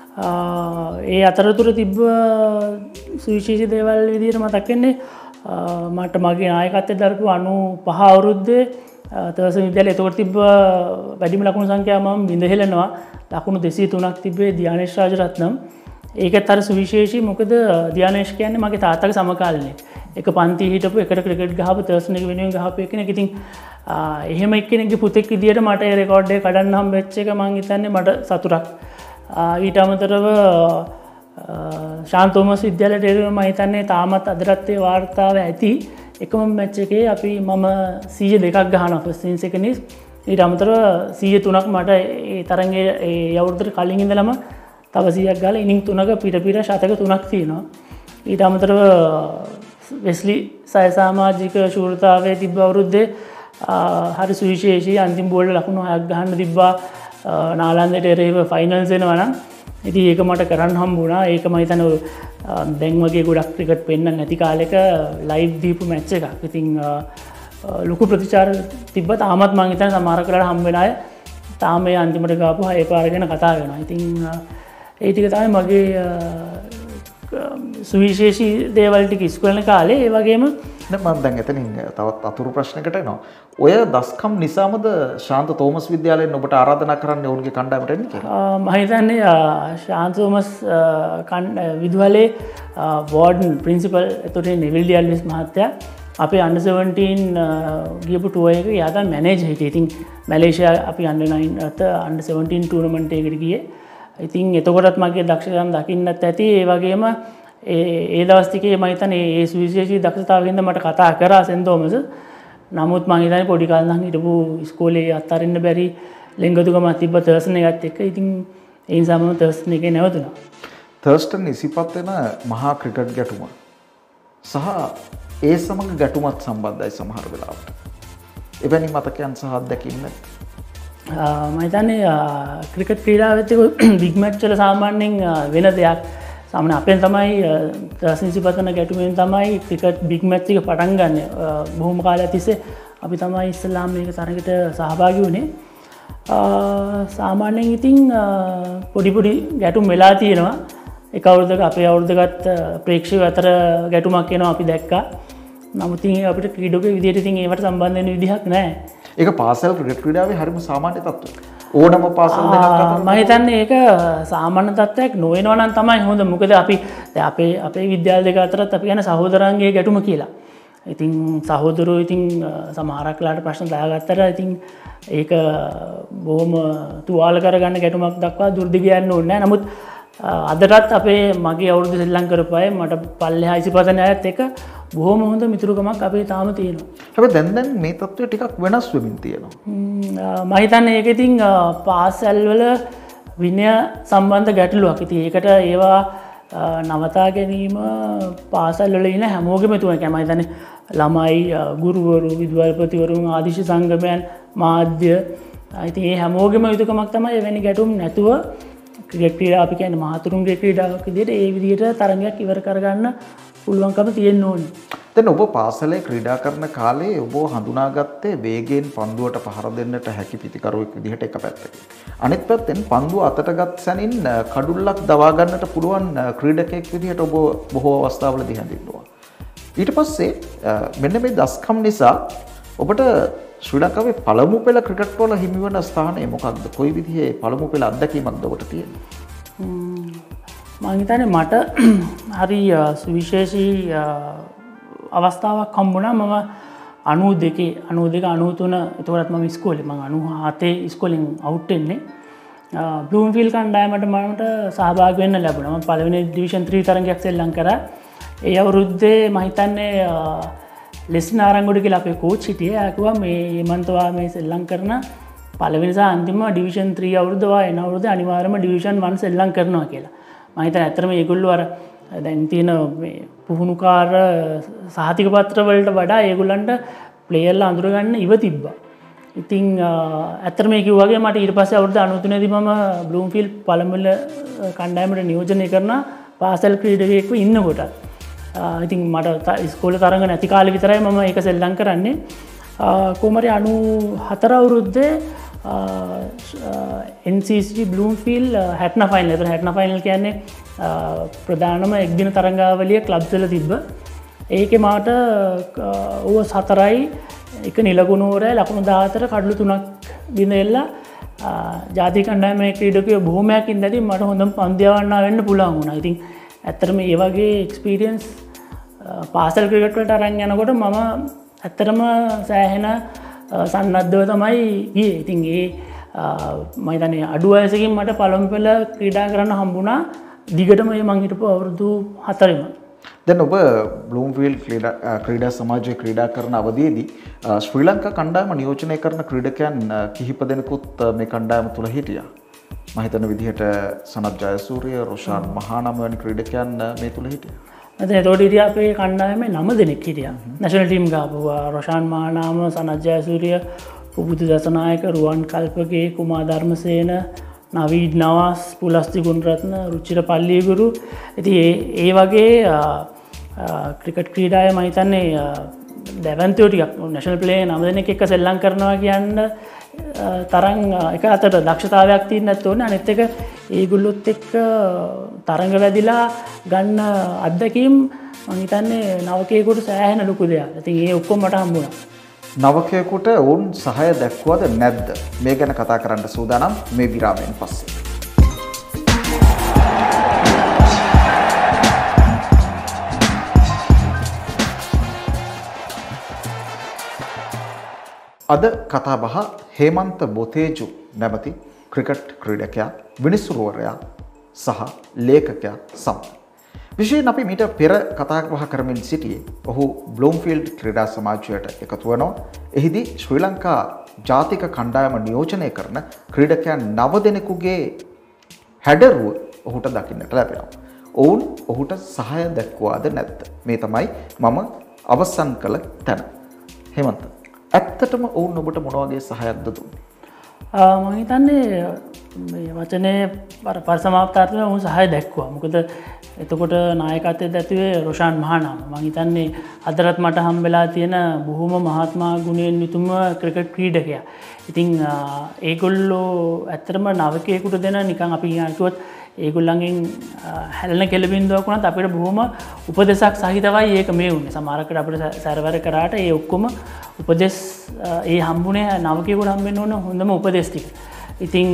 ඒ අතරතුර තිබ්බ සුවිශේෂී දේවල් විදියට මතක් වෙන්නේ මට මගේ නායකත්වයේ දරපු 95 අවුරුද්දේ තවස විද්‍යාලයේ එතකොට තිබ්බ වැඩිම ලකුණු සංඛ්‍යාව මම බිඳ හෙලනවා ලකුණු 203ක් තිබ්බේ ධ්‍යානේෂ් රාජරත්නම් ඒකත් අර සුවිශේෂී මොකද ධ්‍යානේෂ් කියන්නේ මගේ තාත්තගේ සමකාලීනෙක් එක පන්ති හිටපු එකට ක්‍රිකට් ගහපු තර්ස්න් එක වෙනුවෙන් ගහපු එකෙක් ඉතින් එහෙම එක්කෙනෙක්ගේ පුතෙක් විදියට මට ඒ රෙකෝඩ් එක කඩන්න හම්බෙච්ච එක මම හිතන්නේ මට සතුටක් ඊට අමතරව ශාන් තෝමස් විද්‍යාලයට එරුම මම හිතන්නේ තාමත් අදටත් ඒ වාර්තාව ඇති එකම මැච් එකේ අපි මම 102ක් ගහනවා ෆස්ට් ඉනින්ස් එකේ ඊට අමතරව 103ක් මට ඒ තරඟයේ ඒ අවුරුද්දට කලින් ඉඳලම තව 100ක් ගාලා ඉනිං 3ක පිට ශතක 3ක් තියෙනවා ඊට අමතරව වෙස්ලි සය සමාජික ශූරතාවයේ තිබ්බ අවුරුද්දේ හරි සුවිශේෂී අන්තිම බෝල්ට ලකුණු 6ක් ගහන්න තිබ්බා නාලන්දයට එරෙහිව ෆයිනල්ස් එනවා නම් ඉතින් ඒක මට කරන්න හම්බුණා ඒක මම හිතන්නේ දැන් වගේ ගොඩක් ක්‍රිකට් පෙන්නන්න නැති කාලෙක ලයිව් දීපු මැච් එකක්. ඉතින් ලොකු ප්‍රතිචාර තිබ්බ තාමත් මම හිතන්නේ සමහර කරලා හම්බ වෙන අය තාම මේ අන්තිමට ගාපු හය පාර ගැන කතා වෙනවා. ඉතින් ඒ ටික තමයි මගේ සුවිශේෂී දේවල් ටික ඉස්කෝලේ කාලේ ඒ වගේම මම දැන් එතනින් තවත් අතුරු ප්‍රශ්නයකට එනවා. ඔය දස්කම් නිසාමද ශාන්ත තෝමස් විද්‍යාලයෙන් ඔබට ආරාධනා කරන්නේ ඔවුන්ගේ කණ්ඩායමට එන්න කියලා? මම හිතන්නේ ශාන්ත තෝමස් විදුහලේ වෝර්ඩන් ප්‍රින්සිපල් එතකොට නෙවිල් ඩියල්විස් මහත්තයා අපේ අන්ඩර් 17 ගියපු ටුවර් එක එයා තමයි මැනේජර් හිටියේ. ඉතින් මැලේසියා අපි අන්ඩර් 9 අත අන්ඩර් 17 ටූර්නමන්ට් එකකට ගියේ. ඉතින් එතකොටත් මගේ දක්ෂකම් දකින්නත් ඇති ඒ වගේම ඒ දවස් ටිකේ මම හිතන්නේ ඒ සුවිශේෂී දක්ෂතාවයෙන්ද මට කතා කරා සෙන් තෝමස්. නමුත් මම හිතන්නේ පොඩි කාලේ නම් හිටපු ඉස්කෝලේ අත්හරින්න බැරි ලෙන්ගතුකමක් තිබ්බ තර්ස්ටන් එකත් එක්ක. ඉතින් ඒ නිසා මම තර්ස්ටන් එකේ නැවතුණා. තර්ස්ටන් ඉසිපත් වෙන මහා ක්‍රිකට් ගැටුම සහ ඒ සමග ගැටුමත් සම්බන්ධයි සමහර වෙලාවට. එවැනි මතකයන් සහ අත්දැකීම් මම හිතන්නේ ක්‍රිකට් ක්‍රීඩාවෙත් බිග් මැච් වල සාමාන්‍යයෙන් වෙන දෙයක්. සාමාන්‍ය අපෙන් තමයි තර්ස්ටන් ගැටුමෙන් තමයි ක්‍රිකට් බිග් මැච් එක පටන් ගන්න. බොහොම කාලයක් තිස්සේ අපි තමයි ඉස්ලාම් මේක තරගයට සහභාගී වුණේ. සාමාන්‍යයෙන් ඉතින් පොඩි ගැටුම් වෙලා තියෙනවා. එක අවුරුද්දක අපේ අවුරුද්දකත් ප්‍රේක්ෂක අතර ගැටුමක් එනවා අපි දැක්කා. නමුත් ඉතින් අපිට ක්‍රීඩකයෙක් විදියට ඉතින් ඒවට සම්බන්ධ වෙන විදිහක් නැහැ. ඒක පාසල් ක්‍රිකට් ක්‍රීඩාවේ හරිම සාමාන්‍ය තත්ත්වයක්. ඕනම පාසල් දෙකක් අතර මම හිතන්නේ ඒක සාමාන්‍ය තත්ත්වයක් නොවෙනවා නම් තමයි හොඳ. මොකද අපි අපේ විද්‍යාල දෙක අතරත් අපි කියන සහෝදරයන්ගේ ගැටුම කියලා. ඉතින් සහෝදරයෝ ඉතින් සමහරක් වෙලාවට ප්‍රශ්න දාගත්තට ඉතින් ඒක බොහොම තුවාල කරගන්න ගැටුමක් දක්වා දුරදිග යන්න ඕනේ නැහැ. නමුත් අදටත් අපේ මගේ අවුරුදු ශ්‍රී ලංකාවේ කරපු අය මට පල්ලෙහා ඉසිපතන අයත් එක බොහොම හොඳ මිතුරුකමක් අපේ තාම තියෙනවා. හැබැයි දැන් මේ තත්ත්වය ටිකක් වෙනස් වෙමින් තියෙනවා. මම හිතන්නේ ඒක ඉතින් පාසල් වල විනය සම්බන්ධ ගැටලුවක්. ඉතින් ඒකට ඒවා නවතා ගැනීම පාසල් වල ඉන්න හැමෝගෙම තුන කැමයි. හිතන්නේ ළමයි, ගුරුවරු, විදුහල්පතිවරුන්, ආදිශ සංගමයන්, මාධ්‍ය ඉතින් ඒ හැමෝගෙම යුතුකමක් තමයි එවැනි ගැටුම් නැතුව ක්‍රිකට් ක්‍රීඩාව අපි කියන්නේ මහතුරුන්ගේ ක්‍රීඩාවක් විදිහට ඒ විදිහට තරගයක් ඉවර කරගන්න පුළුවන්කම තියෙන්න ඕනේ. දැන් ඔබ පාසලේ ක්‍රීඩා කරන කාලේ ඔබ හඳුනාගත්තේ වේගයෙන් පන්දුවට පහර දෙන්නට හැකි පිතිකරුවෙක් විදිහට එක පැත්තකින්. අනිත් පැත්තෙන් පන්දුව අතට ගත් සැනින් කඩුල්ලක් දවා ගන්නට පුළුවන් ක්‍රීඩකයෙක් විදිහට ඔබ බොහෝ අවස්ථාවලදී හැඳින්වුවා. ඊට පස්සේ මෙන්න මේ දස්කම් නිසා ඔබට ශ්‍රී ලංකාවේ පළමු පෙළ ක්‍රිකට් වල හිමි වන ස්ථානය මොකක්ද? කොයි විදිහේ පළමු පෙළ අත්දැකීමක්ද ඔබට තියෙන්නේ? මම හිතන්නේ මට හරි සුවිශේෂී අවස්ථාවක් හම්බුණා. මම 92 එතකොටත් මම ඉස්කෝලේ මම 97 ඉස්කෝලෙන් අවුට් වෙන්නේ බ්ලූම්ෆීල්ඩ් කණ්ඩායමට මට සහභාගී වෙන්න ලැබුණා. මම පළවෙනි ඩිවිෂන් 3 තරගයක් සෙල්ලම් කරා. ඒ අවුරුද්දේ මම හිතන්නේ ලෙස්න ආරංගොඩ කියලා අපේ කෝච් හිටියේ. එයා කිව්වා මේ මන්තවා මේ සෙල්ලම් කරන පළවෙනි සහ අන්තිම ඩිවිෂන් 3 අවුරුද්දවා එන අවුරුද්දේ අනිවාර්යයෙන්ම ඩිවිෂන් 1 සෙල්ලම් කරනවා කියලා. මම හිතන්නේ ඇත්තටම මේගොල්ලෝ අර දැන් තියෙන මේ පුහුණුකාර සහතික පත්‍ර වලට වඩා ඒගොල්ලන්ට ප්ලේයර්ලා අඳුරගන්න ඉව තිබ්බා. ඉතින් ඇත්තට මේ කිව්වාගේ මට ඊට පස්සේ අවුරුදු 93 දී මම බ්ලූම්ෆීල්ඩ් පළමුවෙනි කණ්ඩායමට නියෝජනය කරන පාසල් ක්‍රීඩකයෙක්ව ඉන්නකොට ඉතින් මට ඉස්කෝලේ තරඟ නැති කාලේ විතරයි මම ඒක සෙල්ලම් කරන්නේ. කොහොම හරි 94 අවුරුද්දේ NCC බ්ලූම්ෆීල්ඩ් 60 ෆයිනල්. ඒතර 60 ෆයිනල් කියන්නේ ප්‍රධානම එක්දින තරඟාවලිය ක්ලබ්ස් වල තිබ්බ. ඒකේ මාට ඌව 4යි එක නිලගුණෝරය ලකුණු 14 කඩලු 3ක් බිඳෙල්ලා ජාතික කණ්ඩායමේ ක්‍රීඩකයෝ බොහොමයක් ඉඳදී මට හොඳම පන්දියවන්නා වෙන්න පුළුවන් වුණා. ඉතින් ඇත්තටම මේ වගේ එක්ස්පීරියන්ස් පාසල් ක්‍රිකට් වලට අරන් යනකොට මම ඇත්තටම සෑහෙන සන්නද්ධව තමයි ගියේ. ඉතින් මම හිතන්නේ අඩු වයසකින් මට පළමු පෙළ ක්‍රීඩා කරන්න හම්බුණා. දිගටම මම හිටපු අවුරුදු 4ෙම. දැන් ඔබ බ්ලූම්ෆීල්ඩ් ක්‍රීඩා සමාජයේ ක්‍රීඩා කරන අවධියේදී ශ්‍රී ලංකා කණ්ඩායම නියෝජනය කරන ක්‍රීඩකයන් කිහිප දෙනෙකුත් මේ කණ්ඩායම තුල හිටියා. මම හිතන විදිහට සනත් ජයසූරිය, රොෂාන් මහානාම වැනි ක්‍රීඩකයන් මේ තුල හිටියා. එතකොට හිටියා අපේ කණ්ඩායමේ 9 දෙනෙක් හිටියා. නැෂනල් ටීම් ගාපුවා රොෂාන් මහානාම, සනත් ජයසූරිය, පුබුදු දසනායක, රුවන් කල්පගේ, කුමාර් ධර්මසේන, නවීඩ් නවාස්, පුලස්ති ගුණරත්න, රුචිර පල්ලියගුරු. ඉතින් ඒ වගේ ක්‍රිකට් ක්‍රීඩාවේ මම හිතන්නේ දැවන්තයෝ ටිකක් නැෂනල් ප්ලේයර් 9 දෙනෙක් එක්ක සෙල්ලම් කරනවා කියන්න තරම් එක අතට දක්ෂතාවයක් තියෙන්න නැත් ඕනේ. අනිත් එක ඒගොල්ලොත් එක්ක තරඟ වැදිලා ගන්න අත්දැකීම් මම හිතන්නේ නවකයෙකුට සෑහෙන ලොකු දෙයක්. ඉතින් ඒ ඔක්කොම මට හම්බුණා. නවකයෙකුට ඔවුන් සහාය දැක්වුවද නැද්ද? මේ ගැන කතා කරන්න සූදානම් මේ විරාමයෙන් පස්සේ. අද කතා බහ හේමන්ත බොතේජු නැමැති ක්‍රිකට් ක්‍රීඩකයා, විනිසුරුවරයා සහ ලේඛකයා සමග. විශේෂයෙන් අපි මීට පෙර කතා බහ කරමින් සිටියේ ඔහු බ්ලූම්ෆීල්ඩ් ක්‍රීඩා සමාජයට එකතු වෙනවා. එහිදී ශ්‍රී ලංකා ජාතික කණ්ඩායම නියෝජනය කරන ක්‍රීඩකයන් 9 දෙනෙකුගේ හැඩරුව ඔහුට දකින්නට ලැබෙනවා. ඔවුන් ඔහුට සහාය දැක්වුවාද නැද්ද? මේ තමයි මම අවසන් කළ තැන. හේමන්ත, ඇත්තටම ඔවුන් ඔබට මොන වගේ සහායක්ද දුන්නේ? මම හිතන්නේ මේ වචනේ පරිසමාප්තාර්ථව ඔවුන් සහාය දැක්වුවා. මොකද එතකොට නායකත්වයට ඇතුවේ රොෂාන් මහානාම. මම හිතන්නේ අදටත් මට හම්බෙලා තියෙන බොහොම මහත්මා ගුණයෙන් යුතුම ක්‍රිකට් ක්‍රීඩකයා. ඉතින් ඒගොල්ලෝ ඇත්තටම නවකයෙකුට දෙන නිකන් අපි කියනකොට ඒගොල්ලන්ගෙන් හැලෙන කෙළබින්දුවක් වුණත් අපිට බොහොම උපදේශක් සහිතවයි ඒක මේ වුණේ. සමහරකට අපිට සර්වර් කරාට ඒ ඔක්කොම උපදෙස් ඒ හම්බුනේ නවකයෙකුට හම්බෙන්න ඕන හොඳම උපදෙස් ටික. ඉතින්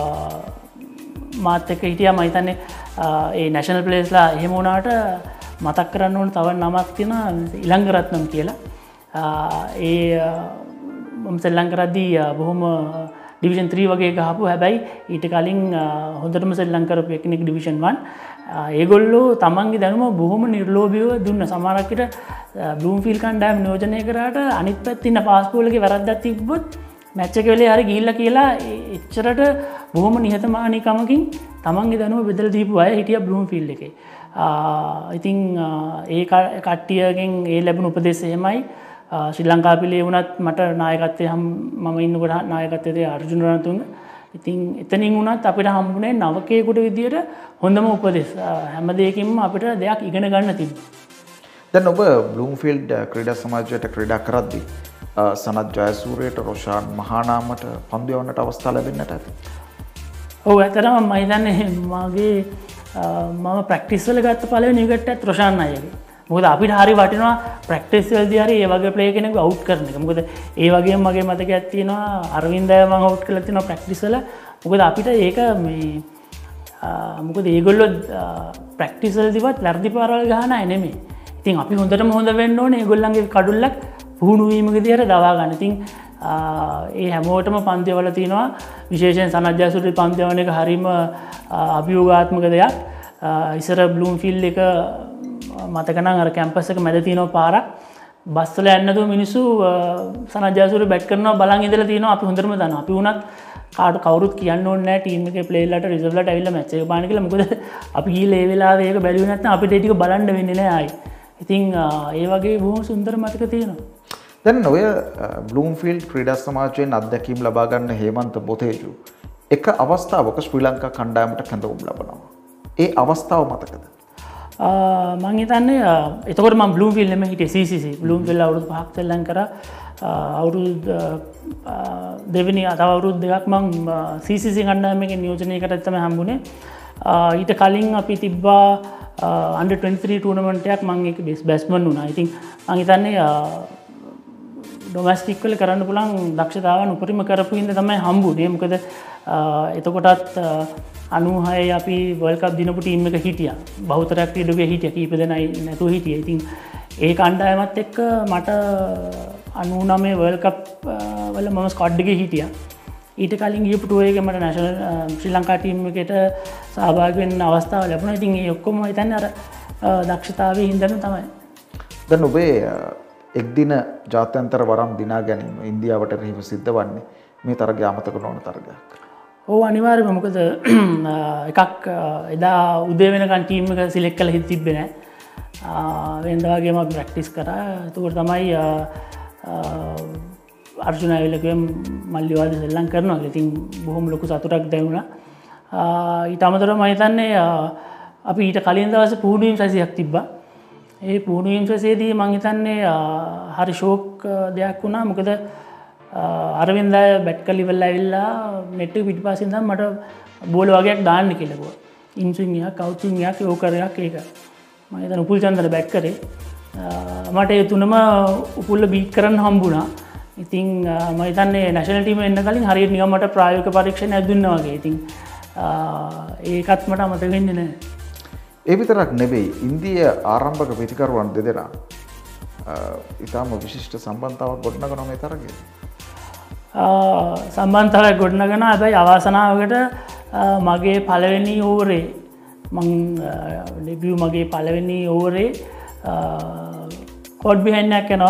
මාත් එක්ක හිටියා මම හිතන්නේ ඒ නැෂනල් ප්ලේයර්ස්ලා එහෙම වුණාට මතක් කරන්න ඕන තව නමක් තියෙනවා ඉලංගරත්නම් කියලා. ඒ මම සෙල්ලම් කරද්දී බොහොම ඩිවිෂන් 3 වගේ ගහපු හැබැයි ඊට කලින් හොඳටම සෙල්ලම් කරපු එකෙක් ඩිවිෂන් 1. ඒගොල්ලෝ තමන්ගේ දැනුම බොහොම නිර්ලෝභීව දුන්න. සමහරක් විට බ්ලූම්ෆීල්ඩ් කණ්ඩායම නියෝජනය කරාට අනිත් පැත්තේ ඉන්න පාස්කෝල් එකේ වැරද්දක් තිබ්බොත් මැච් එක වෙලේ හරි ගිහිල්ලා කියලා එච්චරට බොහොම නිහතමානීකමකින් තමන්ගේ දැනුම බෙදලා දීපු අය හිටියා බ්ලූම්ෆීල්ඩ් එකේ. ඉතින් ඒ කට්ටියගෙන් ඒ ලැබුණු උපදෙස් එහෙමයි. ශ්‍රී ලංකා පිළේ වුණත් මට නායකත්වයේ මම ඉන්නකොට නායකත්වයේ අර්ජුන රණතුංග. ඉතින් එතනින් වුණත් අපිට හම්බුනේ නවකයෙකුට විදියට හොඳම උපදෙස්. හැම දෙයකින්ම අපිට දෙයක් ඉගෙන ගන්න තිබ්බා. දැන් ඔබ බ්ලූම්ෆීල්ඩ් ක්‍රීඩා සමාජයට ක්‍රීඩා කරද්දී සනත් ජයසූරියට, රොෂාන් මහානාමට පන්දු යවන්නට අවස්ථාව ලැබෙන්නට ඇති. ඔව් ඇත්තටම මම හිතන්නේ මගේ මම ප්‍රැක්ටිස් වල ගත්ත පළවෙනි විකට් රොෂාන් අයියාගේ. මොකද අපිට හරි වටිනවා ප්‍රැක්ටිස් වලදී හරි ඒ වගේ ප්ලේයර් කෙනෙක්ව අවුට් කරන එක. මොකද ඒ වගේම මගේ මතකයක් තියෙනවා අරවින්දය මම අවුට් කරලා තියෙනවා ප්‍රැක්ටිස් වල. මොකද අපිට ඒක මේ මොකද ඒගොල්ලෝ ප්‍රැක්ටිස් වලදීවත් වැරදි පාරවල් ගහන අය නෙමෙයි. ඉතින් අපි හොඳටම හොඳ වෙන්න ඕනේ ඒගොල්ලන්ගේ කඩුල්ලක් පුහුණුවීමක දිහට දවා ගන්න. ඉතින් ඒ හැමෝටම පන්තිවල තියෙනවා විශේෂයෙන් සනජ්ජාසුරි පන්තිවන එක හරිම අභියෝගාත්මක දෙයක්. ඉස්සර බ්ලූම්ෆීල්ඩ් එක මතක නම් අර කැම්පස් එක මැද තියෙනවා පාරක්. බස් වල යන්න නැතුව මිනිස්සු සනජ්ජාසුරි බැට් කරනවා බලන් ඉඳලා තියෙනවා. අපි හොඳටම දන්නවා. අපි වුණත් කාට කවුරුත් කියන්න ඕනේ නැහැ ටීම් එකේ ප්ලේයර්ලාට රිසර්ව්ලාට ඇවිල්ලා මැච් එක බලන්න කියලා. මොකද අපි ගිහලා ඒ වෙලාවේ ඒක බැලුවේ නැත්නම් අපිට ඒ ටික බලන්න වෙන්නේ නැහැ ආයි. ඉතින් ඒ වගේ බොහොම සුන්දර මතක තියෙනවා. දැන් ඔය බ්ලූම්ෆීල්ඩ් ක්‍රීඩා සමාජයෙන් අත්දැකීම් ලබා ගන්න හේමන්ත බොතේජු එක අවස්ථාවක ශ්‍රී ලංකා කණ්ඩායමට කැඳවුම් ලබනවා. ඒ අවස්ථාව මතකද? මං හිතන්නේ එතකොට මම බ්ලූම්ෆීල්ඩ් නෙමෙයි හිටියේ CCC. බ්ලූම්ෆීල්ඩ් අවුරුදු 5ක් සෙල්ලම් කරා. අවුරුදු දෙවෙනි තව අවුරුදු දෙකක් මං CCC කණ්ඩායමේ නියෝජනයකට තමයි හම්බුනේ. ඊට කලින් අපි තිබ්බා under 23 ටූර්නමන්ට් එකක් මං ඒක බැස්මන් වුණා. ඉතින් මං හිතන්නේ ඩොමස්ටික් වල කරන්න පුළුවන් දක්ෂතාවන් උපරිම කරපු හින්දා තමයි හම්බුනේ. මොකද එතකොටත් 96 අපි වර්ල්ඩ් කප් දිනපු ටීම් එක හිටියා. බහුතරයක් ක්‍රීඩකයෝ හිටියා. කීප දෙනයි නැතුව හිටියේ. ඉතින් ඒ කණ්ඩායමත් එක්ක මට 99 වර්ල්ඩ් කප් වල මම ස්ක්වොඩ් එකේ හිටියා. ඊට කලින් ගියපු ටුවර් එකේ මට නැෂනල් ශ්‍රී ලංකා ටීම් එකට සහභාගී වෙන්න අවස්ථාව ලැබුණා. ඉතින් ඒ ඔක්කොම හිතන්නේ අර දක්ෂතාවයේ හින්දාම තමයි. දැන් ඔබේ එක්දින ජාත්‍යන්තර වරම් දිනා ගැනීම ඉන්දියාවට රීව සිද්ධ වන්නේ මේ තරගය අමතක නොවන තරගයක්. ඔව් අනිවාර්යයෙන්ම. මොකද එකක් එදා උදේ වෙනකන් ටීම් එක සිලෙක්ට් කරලා තිබ්බේ නැහැ. වෙනද වගේම අපි ප්‍රැක්ටිස් කරා. ඒකෝර තමයි අර්ජුන ඇවිල්ලා මල්ලි වාද සෙල්ලම් කරනවා. ඉතින් බොහොම ලොකු සතුටක් දැනුණා. ඊට අමතරව මම හිතන්නේ අපි ඊට කලින් දවසේ පුහුණුවීම් සැසියක් තිබ්බා. ඒ පුහුණුවීම් සැසියේදී මම හිතන්නේ හරි ෂෝක් දෙයක් වුණා. මොකද අරවින්ද බැට් කරලා ඉවරලා ඇවිල්ලා net එක පිටිපස්සින් ඉඳන් මට බෝල වගේක් දාන්න කියලා කිව්වා. ඉන් ස්විං එකක් අවුට් ස්විං එකක් යෝකර් එකක් ඒක. මම හිතන්නේ උපුල් චන්දර බැට් කරේ. මට ඒ තුනම උපුල්ල බීට් කරන්න හම්බුණා. ඉතින් මම හිතන්නේ නැෂනල් ටීම එන්න කලින් හරියට නිකන් මට ප්‍රායෝගික පරීක්ෂණයක් දුන්නා වගේ. ඉතින් ඒකත් මට අමතක වෙන්නේ නැහැ. ඒ විතරක් නෙවෙයි ඉන්දිය ආරම්භක පිතිකරුවන් දෙදෙනා ඉතාම විශිෂ්ට සම්බන්ධතාවක් ගොඩනගනවා මේ තරගයේ. සම්බන්ධතාවයක් ගොඩනගන හැබැයි අවාසනාවකට මගේ පළවෙනි ඕවරේ මං ඩෙබියු මගේ පළවෙනි ඕවරේ කෝඩ් බිහයින්ඩ් එකක් යනවා.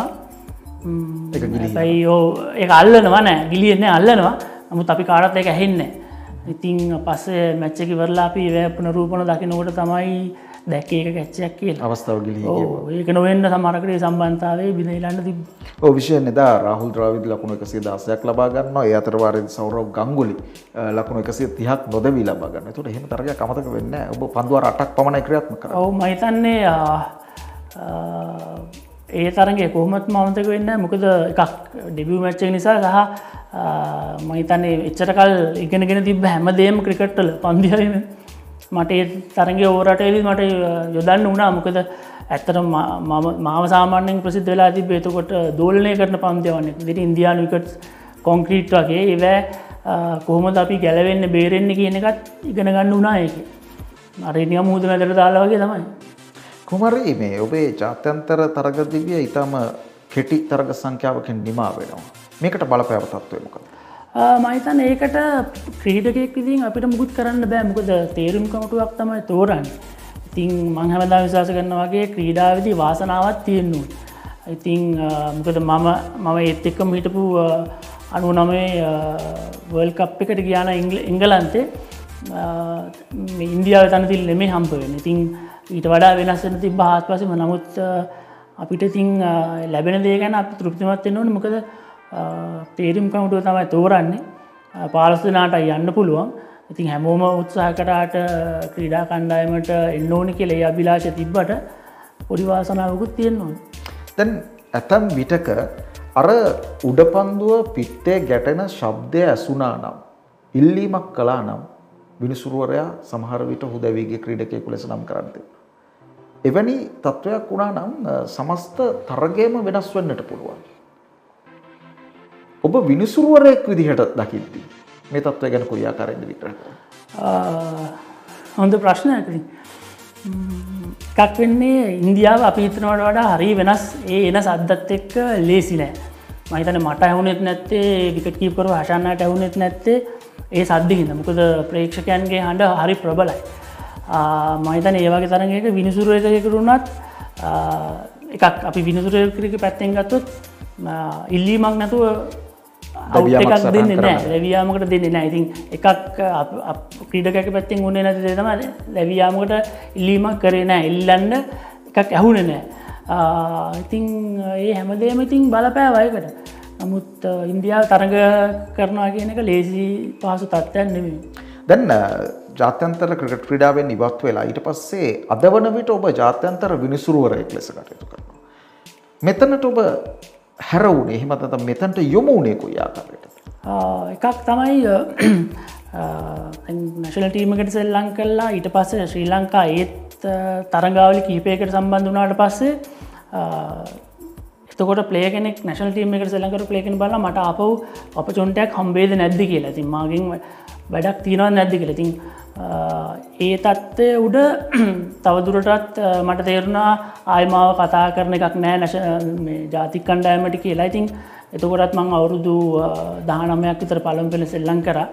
ඒක අල්ලනවා නෑ ගිලියෙන්නේ අල්ලනවා. නමුත් අපි කාටවත් ඒක ඇහෙන්නේ නෑ. ඉතින් පස්සේ මැච් එක ඉවරලා අපි ඒ පුනරූපන දකින්නකොට තමයි දැක්කේ ඒක කැච්චයක් කියලා. අවස්ථාව ගිලී ගියා. ඔව් ඒක නොවෙන්න සමහරකට ඒ සම්බන්ධතාවයේ බිඳිලන්න තිබ්බා. ඔව් විශේෂයෙන් එදා රාහුල් ද්‍රාවිඩ් ලකුණු 116ක් ලබා ගන්නවා. ඒ අතර වාරයේදී සෞරව් ගංගුලි ලකුණු 130ක් නොදැවි ලබා ගන්නවා. ඒකට එහෙම තරගයක් අමතක වෙන්නේ නැහැ. ඔබ පන්දු වාර 8ක් පමණයි ක්‍රියාත්මක කරන්නේ. ඔව් මම හිතන්නේ ඒ තරගේ කොහොමත් මමතක වෙන්න. මොකද එකක් ඩෙබියු මැච් එක නිසා සහ මම හිතන්නේ එච්චර කල් ඉගෙනගෙන තිබ්බ හැමදේම ක්‍රිකට් වල පන්දියම මට ඒ තරගේ ඕවරටේදී මට යොදන්න වුණා. මොකද ඇත්තටම මාව සාමාන්‍යයෙන් ප්‍රසිද්ධ වෙලා තිබ්බේ එතකොට දෝලනය කරන පන්දියවන්නේ. ඉතින් ඉන්දියානු විකට්ස් කොන්ක්‍රීට් වගේ ඒවා කොහොමද අපි ගැලවෙන්නේ බේරෙන්නේ කියන එකත් ඉගෙන ගන්න වුණා ඒකේ. අර නිකම් මුහුද මැදට දාලා වගේ තමයි. කුමාරී මේ ඔබේ ජාත්‍යන්තර තරග දිවිය ඊටම කෙටි තරග සංඛ්‍යාවකින් නිමා වෙනවා. මේකට බලපෑව තත්ත්වය මොකක්ද? මම හිතන්නේ ඒකට ක්‍රීඩකයෙක් විදිහින් අපිට මුකුත් කරන්න බෑ. මොකද තේරුම් කමිටුවක් තමයි තෝරන්නේ. ඉතින් මම හැමදාම විශ්වාස කරනවා වගේ ක්‍රීඩාවේදී වාසනාවක් තියෙන්න ඕනේ. ඉතින් මොකද මම ඒත් එක්කම හිටපු 99 වර්ල්ඩ් කප් එකට ගියා නම් එංගලන්තේ මේ ඉන්දියාවේ තන තිල් නෙමෙයි හම්බ වෙන්නේ. ඉතින් ඊට වඩා වෙනස් වෙන තිබ්බ ආස්පස්සෙම. නමුත් අපිට ඉතින් ලැබෙන දේ ගැන අපි තෘප්තිමත් වෙන්න ඕනේ. මොකද තේරුම් කමිටුව තමයි තෝරන්නේ. 15 දෙනාට යන්න පුළුවන්. ඉතින් හැමෝම උත්සාහ කරාට ක්‍රීඩා කණ්ඩායමට එන්න ඕනේ කියලා ඒ අභිලාෂය තිබ්බට පොඩි වාසනාවකුත් තියෙන්න ඕනේ. දැන් ඇතම් විටක අර උඩපන්දුව පිටේ ගැටෙන ශබ්දය ඇසුණා නම් ඉල්ලීමක් කළා නම් විනිසුරුවරයා සමහර විට හුදවීගේ ක්‍රීඩකයෙකු ලෙස නම් කරන්නේ. එවැනි තත්ත්වයක් වුණා නම් සමස්ත තරගයම වෙනස් වෙන්නට පුළුවන්. ඔබ විනිසුරුවරයෙක් විදිහට දකිද්දී මේ තත්ත්වය ගැන කොයි ආකාරයෙන්ද විග්‍රහ කරන්නේ? හොඳ ප්‍රශ්නයක්. එකක් වෙන්නේ ඉන්දියාව අපි හිතනවට වඩා හරි වෙනස් ඒ එන සද්දත් එක්ක ලේසි නෑ. මම හිතන්නේ මට ඇහුනෙත් නැත්තේ විකට් කීපර්ව හෂාන්නාට ඇහුනෙත් නැත්තේ ඒ සද්දින්ද. මොකද ප්‍රේක්ෂකයන්ගේ හඬ හරි ප්‍රබලයි. මම හිතන්නේ ඒ වගේ තරඟයක විනිසුරු එකකට උනත් එකක් අපි විනිසුරු එකක පැත්තෙන් ගත්තොත් ඉල්ලීමක් නැතුව අවුට් එකක් දෙන්නේ නැහැ. ලැබියාමකට දෙන්නේ නැහැ. ඉතින් එකක් ක්‍රීඩකයෙක් පැත්තෙන් උනේ නැති දේ තමයි ලැබියාමකට ඉල්ලීමක් කරේ නැහැ. ඉල්ලන්න එකක් ඇහුනේ නැහැ. ඉතින් ඒ හැමදේම ඉතින් බලපෑවා ඒකට. නමුත් ඉන්දියාව තරඟ කරනවා කියන එක ලේසි පහසු තත්ත්වයක් නෙමෙයි. දැන් ජාත්‍යන්තර ක්‍රිකට් ක්‍රීඩාවෙන් ඉවත් වෙලා ඊට පස්සේ අද වන විට ඔබ ජාත්‍යන්තර විනිසුරුවරයෙක් ලෙස කටයුතු කරනවා. මෙතනට ඔබ හැරවුණේ එහෙම නැත්නම් මෙතනට යොමු වුණේ කොයි ආකාරයකටද? එකක් තමයි නැෂනල් ටීම් එකට සෙල්ලම් කළා ඊට පස්සේ ශ්‍රී ලංකා ඒත් තරඟාවලි කිහිපයකට සම්බන්ධ වුණාට පස්සේ එතකොට ප්ලේ කෙනෙක් නැෂනල් ටීම් එකට සෙල්ලම් කරපු ප්ලේ කෙනෙක් බලලා මට ආපහු ඔපචුනිටියක් හම්බෙයිද නැද්ද කියලා. ඉතින් මාගෙන් වැඩක් තියෙනවද නැද්ද කියලා. ඉතින් ඒ තත්ත්වය උඩ තවදුරටත් මට තේරුණා ආයි මාව කතා කරන එකක් නෑ මේ ජාතික කණ්ඩායමට කියලා. ඉතින් එතකොටත් මම අවුරුදු 19ක් විතර පළමු පෙළ සෙල්ලම් කරා.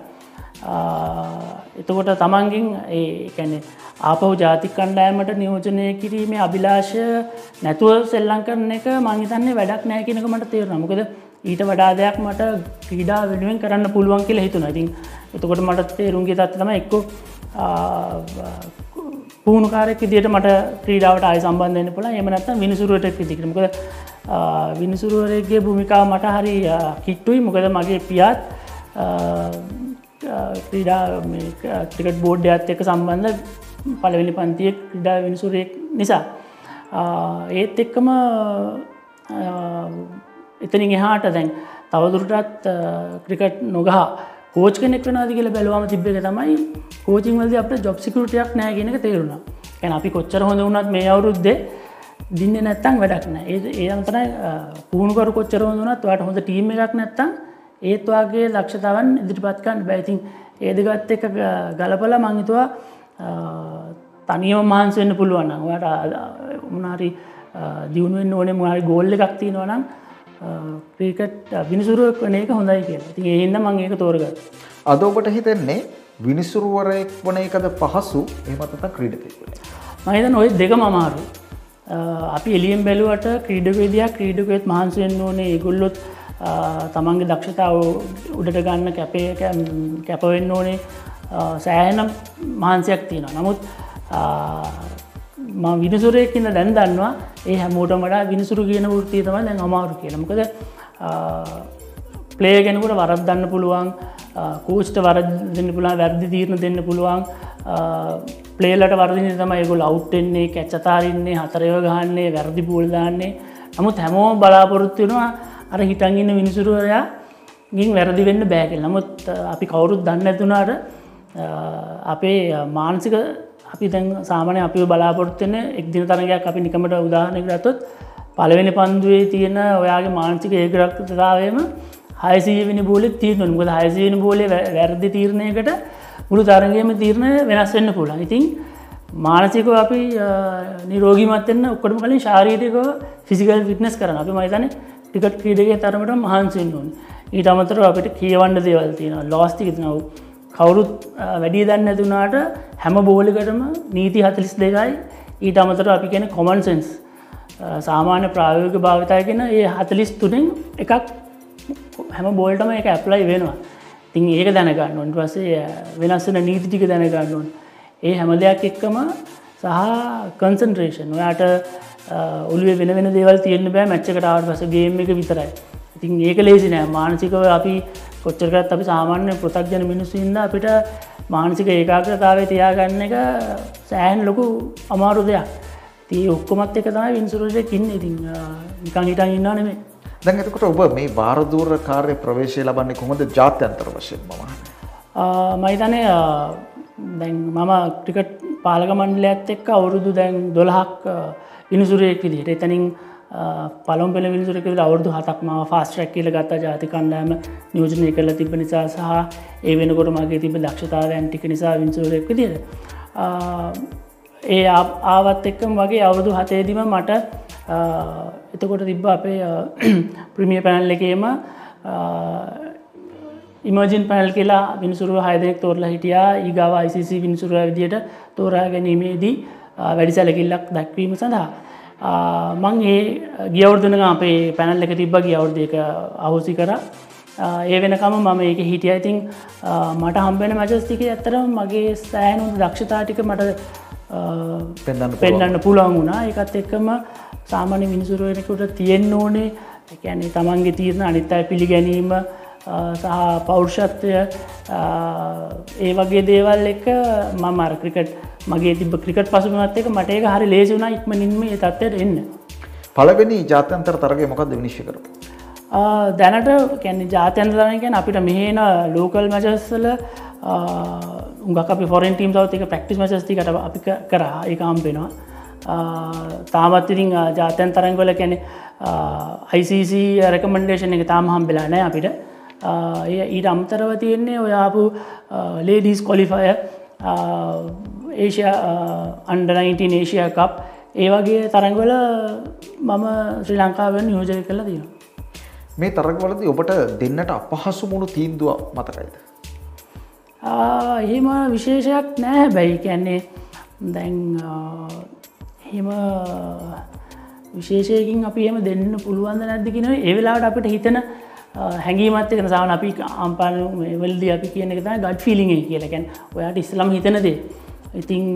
එතකොට තමන්ගෙන් ඒ කියන්නේ ආපහු ජාතික කණ්ඩායමට නියෝජනය කිරීමේ අභිලාෂය නැතුව සෙල්ලම් කරන එක මම හිතන්නේ වැඩක් නෑ කියන එක මට තේරුණා. මොකද ඊට වඩා දෙයක් මට ක්‍රීඩා වෙනුවෙන් කරන්න පුළුවන් කියලා හිතුණා. ඉතින් එතකොට මට තේරුම් ගිය තත්ත්වය තමයි එක්ක පුහුණුකාරයෙක් විදියට මට ක්‍රීඩාවට ආයෙ සම්බන්ධ වෙන්න පුළුවන්. එහෙම නැත්නම් විනිසුරුවරයෙක් විදියට. මොකද විනිසුරුවරයෙක්ගේ භූමිකාව මට හරි කිට්ටුයි. මොකද මගේ පියාත් ක්‍රීඩා මේ ක්‍රිකට් බෝඩ් එකත් එක්ක සම්බන්ධ පළවෙනි පන්තියේ ක්‍රීඩා විනිසුරුවෙක් නිසා. ඒත් එක්කම එතනින් එහාට දැන් තවදුරටත් ක්‍රිකට් නොගහ කෝච් කෙනෙක් වෙනවාද කියලා බැලුවම තිබ්බ එක තමයි කෝචින් වලදී අපිට ජොබ් සිකියුරිටියක් නැහැ කියන එක තේරුණා. يعني අපි කොච්චර හොඳ වුණත් මේ අවුරුද්දේ දින්නේ නැත්තම් වැඩක් නැහැ. ඒ තමයි පුහුණුකරු කොච්චර හොඳ වුණත් ඔයාලට හොඳ ටීම් එකක් නැත්තම් ඒත් වාගේ දක්ෂතාවන් ඉදිරිපත් කරන්න බෑ. ඉතින් ඒ දෙකත් එක්ක ගලපලා මං හිතුවා තනියම මහන්සි වෙන්න පුළුවන් නම් ඔයාලට මොනාරි දියුණු වෙන්න ඕනේ මොනාරි ගෝල් එකක් තියෙනවා නම් ක්‍රිකට් විනිසුරුවෙක් වෙන එක හොඳයි කියලා. ඉතින් ඒ හින්දා මම ඒක තෝරගත්තා. අද ඔබට හිතෙන්නේ විනිසුරුවරයෙක් වන එකද පහසු එහෙම නැත්නම් ක්‍රීඩකයෙක් වෙන එක? මම හිතන්නේ ওই දෙකම අමාරුයි. අපි එළියෙන් බැලුවට ක්‍රීඩකයෙක් මහන්සි වෙන්න ඕනේ. ඒගොල්ලොත් තමන්ගේ දක්ෂතාව උඩට ගන්න කැප වෙන්න ඕනේ. සෑහෙන මහන්සියක් තියෙනවා. නමුත් මම විනිසුරුවෙක් ඉන්න දැන් දන්නවා ඒ හැමෝටම වඩා විනිසුරු කියන වෘත්තිය තමයි දැන් අමාරු කියලා. මොකද ප්ලේ කෙනෙකුට වරද්දන්න පුළුවන්, කෝච්ට වරදින්න පුළුවන්, වැරදි තීරණ දෙන්න පුළුවන්. ප්ලේලට වරදින්න තමයි ඒගොල්ලෝ අවුට් වෙන්නේ, කැච් අතාරින්නේ, හතරේව ගහන්නේ, වැරදි බෝල් දාන්නේ. නමුත් හැමෝම බලාපොරොත්තු වෙනවා අර හිටන් ඉන්න විනිසුරුවරයාගෙන් වැරදි වෙන්න බෑ කියලා. නමුත් අපි කවුරුත් දන්නේ නැතුණාට අපේ මානසික අපි දැන් සාමාන්‍ය අපිව බලාපොරොත්තු වෙන එක් දින තරගයක් අපි නිකමට උදාහරණයක් ගත්තොත් පළවෙනි පන්දුවේ තියෙන ඔයාගේ මානසික ඒකාග්‍රතාවයම 600 වෙනි බෝලෙත් තියෙනවා. මොකද 600 වෙනි බෝලේ වැරදි තීරණයකට මුළු තරගයේම තීරණය වෙනස් වෙන්න පුළුවන්. ඉතින් මානසිකව අපි නිරෝගීමත් වෙන්න ඔක්කොටම කලින් ශාරීරිකව ෆිසිකල් ෆිට්නස් කරන්න. අපි මම හිතන්නේ ක්‍රිකට් ක්‍රීඩකයෙක් තරමට මහන්සි වෙන්න ඕනේ. ඊට අමතරව අපිට කියවන්න දේවල් තියෙනවා. ලොස් ටික තියෙනවා. කවුරුත් වැඩි දන්නේ නැති වුණාට හැම බෝලයකටම නීති 42යි. ඊට අමතරව අපි කියන්නේ කොමන් සෙන්ස් සාමාන්‍ය ප්‍රායෝගික භාවිතය කියන ඒ 43න් එකක් හැම බෝල්ටම ඒක ඇප්ලයි වෙනවා. ඉතින් ඒක දැනගන්න ඕනේ. ඊට පස්සේ වෙනස් වෙන නීති ටික දැනගන්න ඕනේ. ඒ හැම දෙයක් එක්කම සහ කන්සන්ට්‍රේෂන්. ඔයාට ඔළුවේ වෙන දේවල් තියෙන්න බෑ මැච් එකට ආවට පස්සේ ගේම් එක විතරයි. ඉතින් ඒක ලේසි නෑ. මානසිකව අපි කොච්චර කරත් අපි සාමාන්‍ය පෘථග්ජන මිනිස්සු ඉඳලා අපිට මානසික ඒකාග්‍රතාවය තියාගන්න එක සෑහෙන ලොකු අමාරු දෙයක්. ඉතින් ඔක්කොමත් එක තමයි විනිසුරුවෙක් ඉන්නේ. ඉතින් නිකන් හිටන් ඉන්නව නෙමෙයි. දැන් එතකොට ඔබ මේ භාරදූර කාර්ය ප්‍රවේශය ලබන්නේ කොහොමද ජාත්‍යන්තර වශයෙන් මම හිතන්නේ දැන් මම ක්‍රිකට් පාලක මණ්ඩලයත් එක්ක අවුරුදු දැන් 12ක් විනිසුරුවෙක් විදිහට එතනින් පළමු පෙළ විනිසුරුවෙක් විදිහට අවුරුදු 7ක් මම ෆාස්ට් ට්‍රැක් කියලා ගත්තා. ජාතික කණ්ඩායම නියෝජනය කරලා තිබ්බ නිසා සහ ඒ වෙනකොට මගේ තිබ්බ දක්ෂතාවයන් ටික නිසා විනිසුරුවෙක් විදිහට ඒ ආවත් එක්කම වගේ අවුරුදු 7 මට එතකොට තිබ්බ අපේ ප්‍රීමියර් පැනල් එකේම ඉමර්ජින් පැනල් කියලා විනිසුරුව 6 දෙනෙක් තෝරලා හිටියා. ඊගාව ICC විනිසුරුව විදියට තෝරා ගැනීමේදී වැඩි සැලකිල්ලක් දැක්වීම සඳහා මං ඒ ගිය අවුරුද්ද වෙනකම් අපේ පැනල් එක තිබ්බා. ගිය අවුරුද්ද ඒක අහෝසි කරා. ඒ වෙනකම මම ඒකේ හිටියා. ඉතින් මට හම්බ වෙන මැචස් ටිකේ ඇත්තටම මගේ සෑහෙන දක්ෂතා ටික මට පෙන්වන්න පුළුවන් වුණා. ඒකත් එක්කම සාමාන්‍ය විනිසුරුවෙකුට තියෙන්න ඕනේ ඒ කියන්නේ තමන්ගේ තීරණ අනිත් අය පිළිගැනීම සහ පෞරුෂත්වය ඒ වගේ දේවල් එක මම අර ක්‍රිකට් මගේ තිබ්බ ක්‍රිකට් පසුබිමත් එක්ක මට ඒක හරි ලේසි වුණා ඉක්මනින්ම මේ තත්ත්වයට එන්න. පළවෙනි ජාත්‍යන්තර තරගය මොකක්ද විනිශ්චය කරපු? දැනට කියන්නේ ජාත්‍යන්තර තරගය කියන්නේ අපිට මෙහෙන ලෝකල් මැචස් වල උඟක් අපි ෆොරෙන් ටීම්ස් આવත් එක ප්‍රැක්ටිස් මැචස් ටිකට අපි කරා ඒක හම්බ වෙනවා. තාමත් ඉතින් ජාත්‍යන්තර තරග වල කියන්නේ ICC රෙකමෙන්ඩේෂන් එක තාම හම්බෙලා නැහැ අපිට. ඊට අමතරව තියෙන්නේ ඔය ආපු ladies qualifier Asia under 19 Asia cup ඒ වගේ තරඟවල මම ශ්‍රී ලංකාවෙන් නියෝජනය කරලා තියෙනවා. මේ තරඟවලදී ඔබට දෙන්නට අපහසු වුණු තීන්දුව මතකයිද? එහෙම විශේෂයක් නැහැ. හැබැයි කියන්නේ දැන් එහෙම විශේෂයකින් අපි එහෙම දෙන්න පුළුවන්ද නැද්ද කියන ඒ වෙලාවට අපිට හිතෙන හැඟීමත් එක්ක සාමාන්‍ය අපි අම්පාන වෙලදී අපි කියන එක තමයි ගට් ෆීලිං එක කියලා. කියන්නේ ඔයාට ඉස්සලම හිතෙන දේ. ඉතින්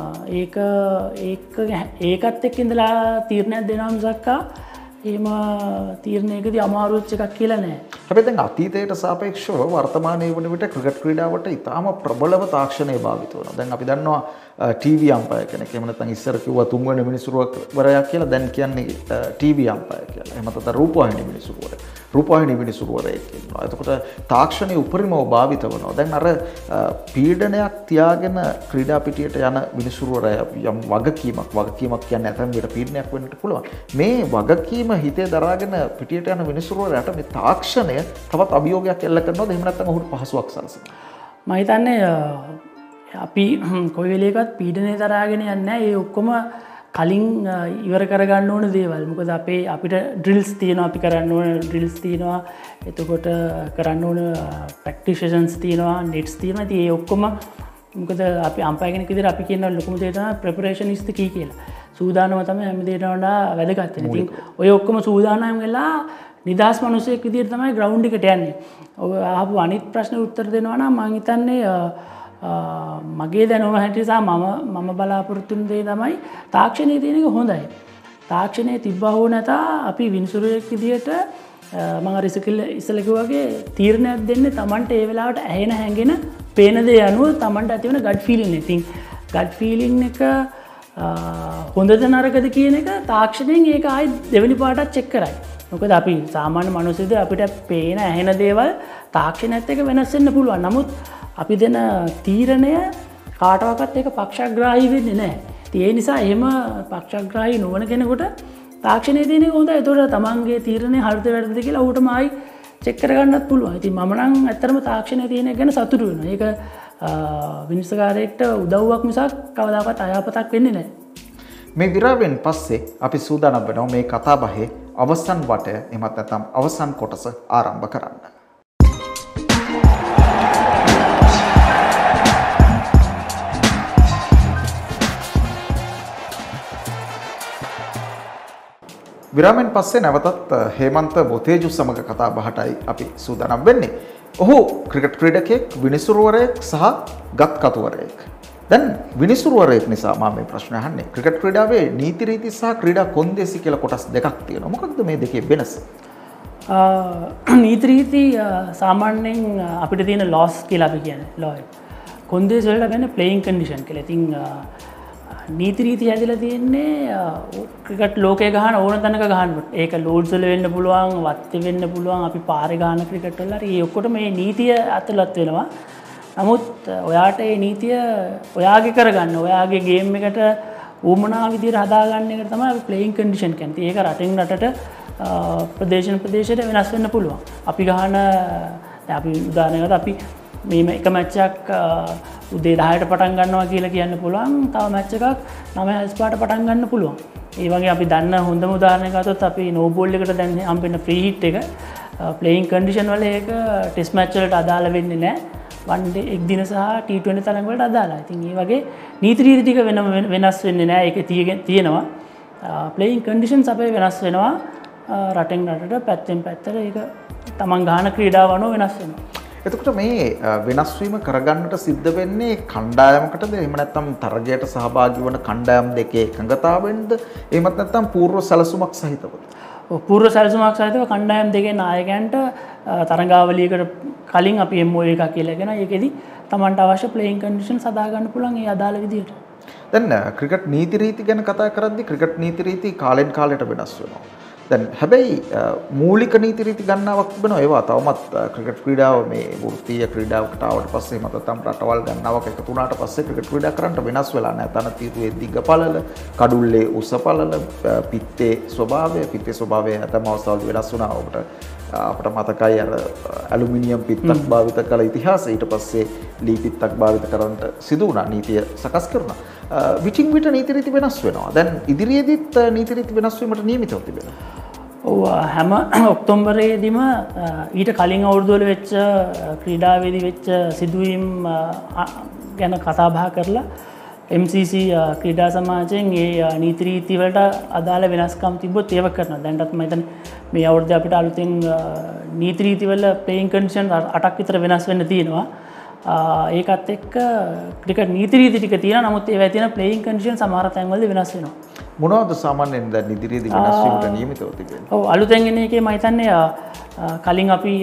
ඒකත් එක්ක ඉඳලා තීරණයක් දෙනවා මිසක් එහෙම තීරණයකදී අමාරු වෙච්ච එකක් කියලා නෑ. හැබැයි දැන් අතීතයට සාපේක්ෂව වර්තමානයේ වන විට ක්‍රිකට් ක්‍රීඩාවට ඉතාම ප්‍රබලව තාක්ෂණය භාවිත වෙනවා. දැන් අපි දන්නවා ටීවී අම්පයර් කෙනෙක්. එහෙම නැත්නම් ඉස්සර කිව්වා තුන්වෙනි විනිසුරුවරයා කියලා. දැන් කියන්නේ ටීවී අම්පයර් කියලා. එහෙම නැත්නම් රූපවාහිනී විනිසුරුවරයා. රූපවාහිනී විනිසුරුවරයෙක් ඉන්නවා. එතකොට තාක්ෂණයේ උපරිමව භාවිත වෙනවා. දැන් අර පීඩනයක් තියාගෙන ක්‍රීඩා පිටියට යන විනිසුරුවරයා යම් වගකීමක් කියන්නේ නැත්නම් විතර පීඩනයක් වෙන්නත් පුළුවන්. මේ වගකීම හිතේ දරාගෙන පිටියට යන විනිසුරුවරයාට මේ තාක්ෂණය තවත් අභියෝගයක් එල්ල කරනවද? එහෙම නැත්නම් ඔහුට පහසුවක් සලසනවා? මම හිතන්නේ අපි කොයි වෙලේකත් පීඩනය දරාගෙන යන්නේ නැහැ. ඒ ඔක්කොම කලින් ඉවර කරගන්න ඕන දේවල්. මොකද අපිට ඩ්‍රිල්ස් තියෙනවා, අපි කරන්න ඕන ඩ්‍රිල්ස් තියෙනවා. එතකොට කරන්න ඕන ප්‍රැක්ටිස් සෙෂන්ස් තියෙනවා, නෙට්ස් තියෙනවා. ඉතින් ඒ ඔක්කොම මොකද අපි අම්පයර් කෙනෙක් විදිහට අපි කියන ලොකුම දේ තමයි ප්‍රෙපරේෂන් ඉස් ද කී කියලා. සූදානම තමයි හැම දෙයකටම වඩා වැදගත් වෙන්නේ. ඉතින් ඔය ඔක්කොම සූදානම් වෙලා නිදහස් මිනිසෙක් විදිහට තමයි ග්‍රවුන්ඩ් එකට යන්නේ. ඔය ආපු අනිත් ප්‍රශ්නෙට උත්තර දෙනවා නම් මම හිතන්නේ මගේ දැනුම හැටියට මම බලාපොරොත්තු වෙන දේ තමයි තාක්ෂණයේ තියෙන එක හොඳයි. තාක්ෂණයේ තිබ්බා හෝ නැතා අපි විනිසුරුවෙක් විදිහට මම අර ඉස්සෙල්ලා කිව්වා වගේ තීරණයක් දෙන්නේ Tamanට ඒ වෙලාවට ඇහෙන හැඟෙන පේන දේ අනුව Tamanට ඇති වෙන ගට් ෆීලින් එක. ඉතින් ගට් ෆීලින් එක හොඳද නරකද කියන එක තාක්ෂණයෙන් ඒක ආයි දෙවෙනි පාටත් චෙක් කරයි. මොකද අපි සාමාන්‍ය මිනිස්සුද අපිට පේන ඇහෙන දේවල් තාක්ෂණයත් එක්ක වෙනස් වෙන්න පුළුවන්. නමුත් අපි දෙන තීරණය කාටවත් ඒක පක්ෂග්‍රාහී වෙන්නේ නැහැ. ඒ නිසා එහෙම පක්ෂග්‍රාහී නොවන කෙනෙකුට තාක්ෂණයේ තියෙන එක හොඳයි. ඒතකොට තමන්ගේ තීරණය හරිද වැරදිද කියලා ඌටම ආයි චෙක් කරගන්නත් පුළුවන්. ඉතින් මම නම් ඇත්තටම තාක්ෂණයේ තියෙන එක ගැන සතුටු වෙනවා. ඒක විනිශ්චයකාරයෙක්ට උදව්වක් මිසක් කවදාකවත් අයහපතක් වෙන්නේ නැහැ. මේ විරාමයෙන් පස්සේ අපි සූදානම් වෙනවා මේ කතාබහේ අවසන් වටය එමත් නැත්නම් අවසන් කොටස ආරම්භ කරන්න. විරාමයෙන් පස්සේ නැවතත් හේමන්ත බොතේජු සමග කතා බහටයි අපි සූදානම් වෙන්නේ. ඔහු ක්‍රිකට් ක්‍රීඩකයෙක්, විනිසුරුවරයෙක් සහ ගත් කතුවරයෙක්. දැන් විනිසුරුවරයෙක් නිසා මම මේ ප්‍රශ්න අහන්නේ. ක්‍රිකට් ක්‍රීඩාවේ නීති රීති සහ ක්‍රීඩා කොන්දේසි කියලා කොටස් දෙකක් තියෙනවා. මොකක්ද මේ දෙකේ වෙනස? නීති රීති සාමාන්‍යයෙන් අපිට තියෙන ලොස් කියලා අපි කියන්නේ ලෝ එක. කොන්දේසි වලට කියන්නේ ප්ලේයින් කන්ඩිෂන් කියලා. ඉතින් නීති රීති හැදලා තියෙන්නේ ක්‍රිකට් ලෝකේ ගහන ඕන තැනක ගහන්නකොට. ඒක ලෝඩ්ස් වල වෙන්න පුළුවන්, වත්තේ වෙන්න පුළුවන්, අපි පාරේ ගහන ක්‍රිකට් වල හරි ඒ ඔක්කොට මේ නීතිය ඇතුළත් වෙනවා. නමුත් ඔයාට මේ නීතිය ඔයාගේ කරගන්න, ඔයාගේ ගේම් එකට උවමනා විදිහට හදාගන්න එක තමයි අපි ප්ලේයින් කන්ඩිෂන් කියන්නේ. ඒක රටින් රටට ප්‍රදේශයට වෙනස් වෙන්න පුළුවන්. අපි ගහන අපි උදාහරණයකට අපි මේ එක මැච්චක් උදේ 10ට පටන් ගන්නවා කියලා කියන්න පුළුවන්. තව මැච් එකක් 9:45ට පටන් ගන්න පුළුවන්. ඒ වගේ අපි දන්න හොඳම උදාහරණයක් ගත්තොත් අපි නෝ බෝල් එකට දැන් හම්බෙන ෆ්‍රී හිට් එක ප්ලේයින් කන්ඩිෂන් වල ඒක ටෙස්ට් මැච් වලට අදාළ වෙන්නේ නැහැ. වන් ඩේ එක් දින සහ T20 තරඟ වලට අදාළයි. ඉතින් මේ වගේ නීති රීති ටික වෙනස් වෙන්නේ නැහැ. ඒක තියෙනවා. ප්ලේයින් කන්ඩිෂන්ස් අපේ වෙනස් වෙනවා. රටෙන් රටට පැත්තෙන් පැත්තට ඒක තමන් ගහන ක්‍රීඩාව අනුව වෙනස් වෙනවා. එතකොට මේ වෙනස් වීම කරගන්නට සිද්ධ වෙන්නේ කණ්ඩායමකටද එහෙම නැත්නම් තරගයට සහභාගී වන කණ්ඩායම් දෙකේ එකඟතාවෙන්ද එහෙමත් නැත්නම් පූර්ව සැලසුමක් සහිතවද? පූර්ව සැලසුමක් සහිතව කණ්ඩායම් දෙකේ නායකයන්ට තරඟාවලියකට කලින් අපි MOU එකක් කියලාගෙන ඒකෙදි තමන්ට අවශ්‍ය ප්ලේයින් කන්ඩිෂන්ස් හදා ගන්න පුළුවන් ඒ අදාළ විදිහට. දැන් ක්‍රිකට් නීති රීති ගැන කතා කරද්දී ක්‍රිකට් නීති රීති කාලෙන් කාලයට වෙනස් වෙනවා. දැන් හැබැයි මූලික නීති රීති ගණනාවක් තිබෙනවා. ඒවා තවමත් ක්‍රිකට් ක්‍රීඩාව මේ වෘත්තීය ක්‍රීඩාවකට ආවට පස්සේ මත තම රටවල් ගණනාවක් එකතු වුණාට පස්සේ ක්‍රිකට් ක්‍රීඩා කරන්න වෙනස් වෙලා නැහැ. තන තීරුවේ දිග පළල, කඩුල්ලේ උස පළල, පිත්තේ ස්වභාවය ඇතම අවස්ථාවල වෙනස් වුණා. අපට මතකයි අර ඇලුමිනියම් පිත්තක් භාවිත කළ ඉතිහාසය. ඊට පස්සේ ලී පිත්තක් භාවිත කරන්නට සිදු වුණා. නීතිය සකස් කරුණා. විටින් විට නීති රීති වෙනස් වෙනවා. දැන් ඉදිරියේදීත් නීති රීති වෙනස් වීමට නියමිතව තිබෙනවා. ඔව් හැම ඔක්තෝබරයේදීම ඊට කලින් අවුරුදුවල වෙච්ච ක්‍රීඩාවේදී වෙච්ච සිදුවීම් ගැන කතා බහ කරලා MCC ක්‍රීඩා සමාජයෙන් ඒ නීති රීති වලට අදාළ වෙනස්කම් තිබ්බොත් ඒව කරනවා. දැන්ටත් මම හිතන්නේ මේ අවුරුද්දේ අපිට අලුතෙන් නීති රීති වල ප්ලේයින් කන්ඩිෂන් 8ක් විතර වෙනස් වෙන්න තියෙනවා. ඒකත් එක්ක ක්‍රිකට් නීති රීති ටික තියෙනවා. නමුත් ඒවැ තියෙන ප්ලේයින් කන්ඩිෂන් සමහර තැන්වලදී වෙනස් වෙනවා. මොනවද සාමාන්‍යයෙන් දැන් ඉදිරියේදී වෙනස් වීමට නියමිතව තිබෙන්නේ? ඔව් අලුතෙන් එන එකේ මම හිතන්නේ කලින් අපි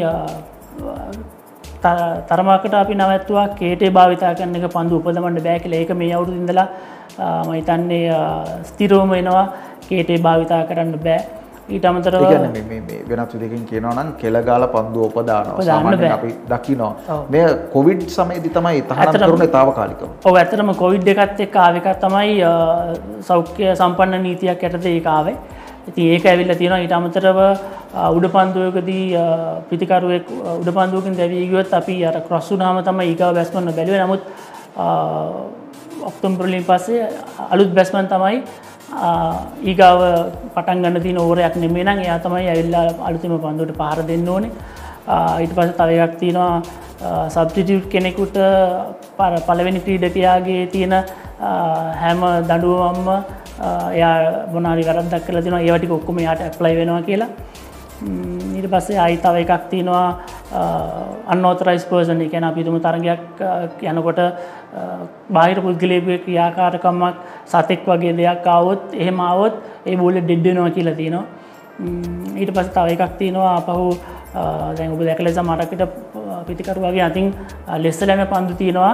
තරමකට අපි නැවැත්තුවා කේටේ භාවිතා කරන එක පන්දු උපදමන්න බෑ කියලා. ඒක මේ අවුරුද්දේ ඉඳලා මම හිතන්නේ ස්ථිරවම එනවා කේටේ භාවිතා කරන්න බෑ. ඊට අමතරව මේ වෙනත් විදිහකින් කියනවා නම් කෙල ගාලා පන්දුව උපදානවා. සාමාන්‍යයෙන් අපි දකිනවා. මේ කොවිඩ් සමයේදී තමයි තහනම් කරුනේ తాවකාලිකව. ඔව් ඇත්තටම කොවිඩ් එකත් එක්ක ආව එකක් තමයි සෞඛ්‍ය සම්පන්න නීතියක් යටතේ ඒක ආවේ. ඉතින් ඒක ඇවිල්ලා තියෙනවා. ඊට අමතරව උඩපන්දුවකදී පිටිකරුවෙක් උඩපන්දුවකින් දැවී ගියොත් අපි අර ක්‍රොස් වුණාම තමයි ඊගාව බැස්මන් බැලුවේ. නමුත් ඔක්තෝබර් වලින් පස්සේ අලුත් බැස්මන් තමයි ඊගාව පටන් ගන්න තියෙන ඕවරයක් නෙමෙයි නම් එයා තමයි ඇවිල්ලා අලුතෙම පන්දුවට පහර දෙන්න ඕනේ. ඊට පස්සේ තව එකක් තියෙනවා සබ්ස්ටිටියුට් කෙනෙකුට පළවෙනි ක්‍රීඩකයාගේ තියෙන හැම දඬුවමක්ම එයා මොනාරි වැරද්දක් කරලා තියෙනවා ඒවා ටික ඔක්කොම එයාට ඇප්ලයි වෙනවා කියලා. ඊට පස්සේ ආයි තව එකක් තියෙනවා unauthorized person. ඒ කියන්නේ අපි හිතමු තරගයක් යනකොට බාහිර පුද්ගලයෙකුගේ ක්‍රියාකාරකමක් සතෙක් වගේ දෙයක් ආවොත් එහෙම ආවොත් ඒ බෝලේ ඩෙඩ් වෙනවා කියලා තියෙනවා. ඊට පස්සේ තව එකක් තියෙනවා අපහු දැන් ඔබ දැකලා සමහරකට පිටිකරුවාගේ අතින් ලෙස්සලම පන්දු තියෙනවා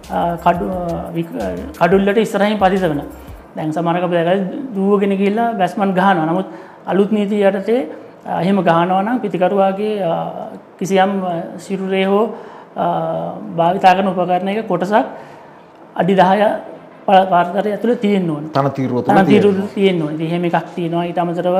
කඩුල්ලට ඉස්සරහින් පතිත වෙන. දැන් සමහරක ඔබ දැකලා දුවගෙන ගිහිල්ලා බැස්මන් ගහනවා. නමුත් අලුත් නීතිය යටතේ එහෙම ගහනවා නම් පිටිකරුවාගේ කිසියම් සිරුරේ හෝ භාවිතා කරන උපකරණයක කොටසක් අඩි 10 පාරතරය ඇතුළේ තියෙන්න ඕනේ. තනතිරුව තියෙන්න ඕනේ. ඉතින් එහෙම එකක් තියෙනවා. ඊට අමතරව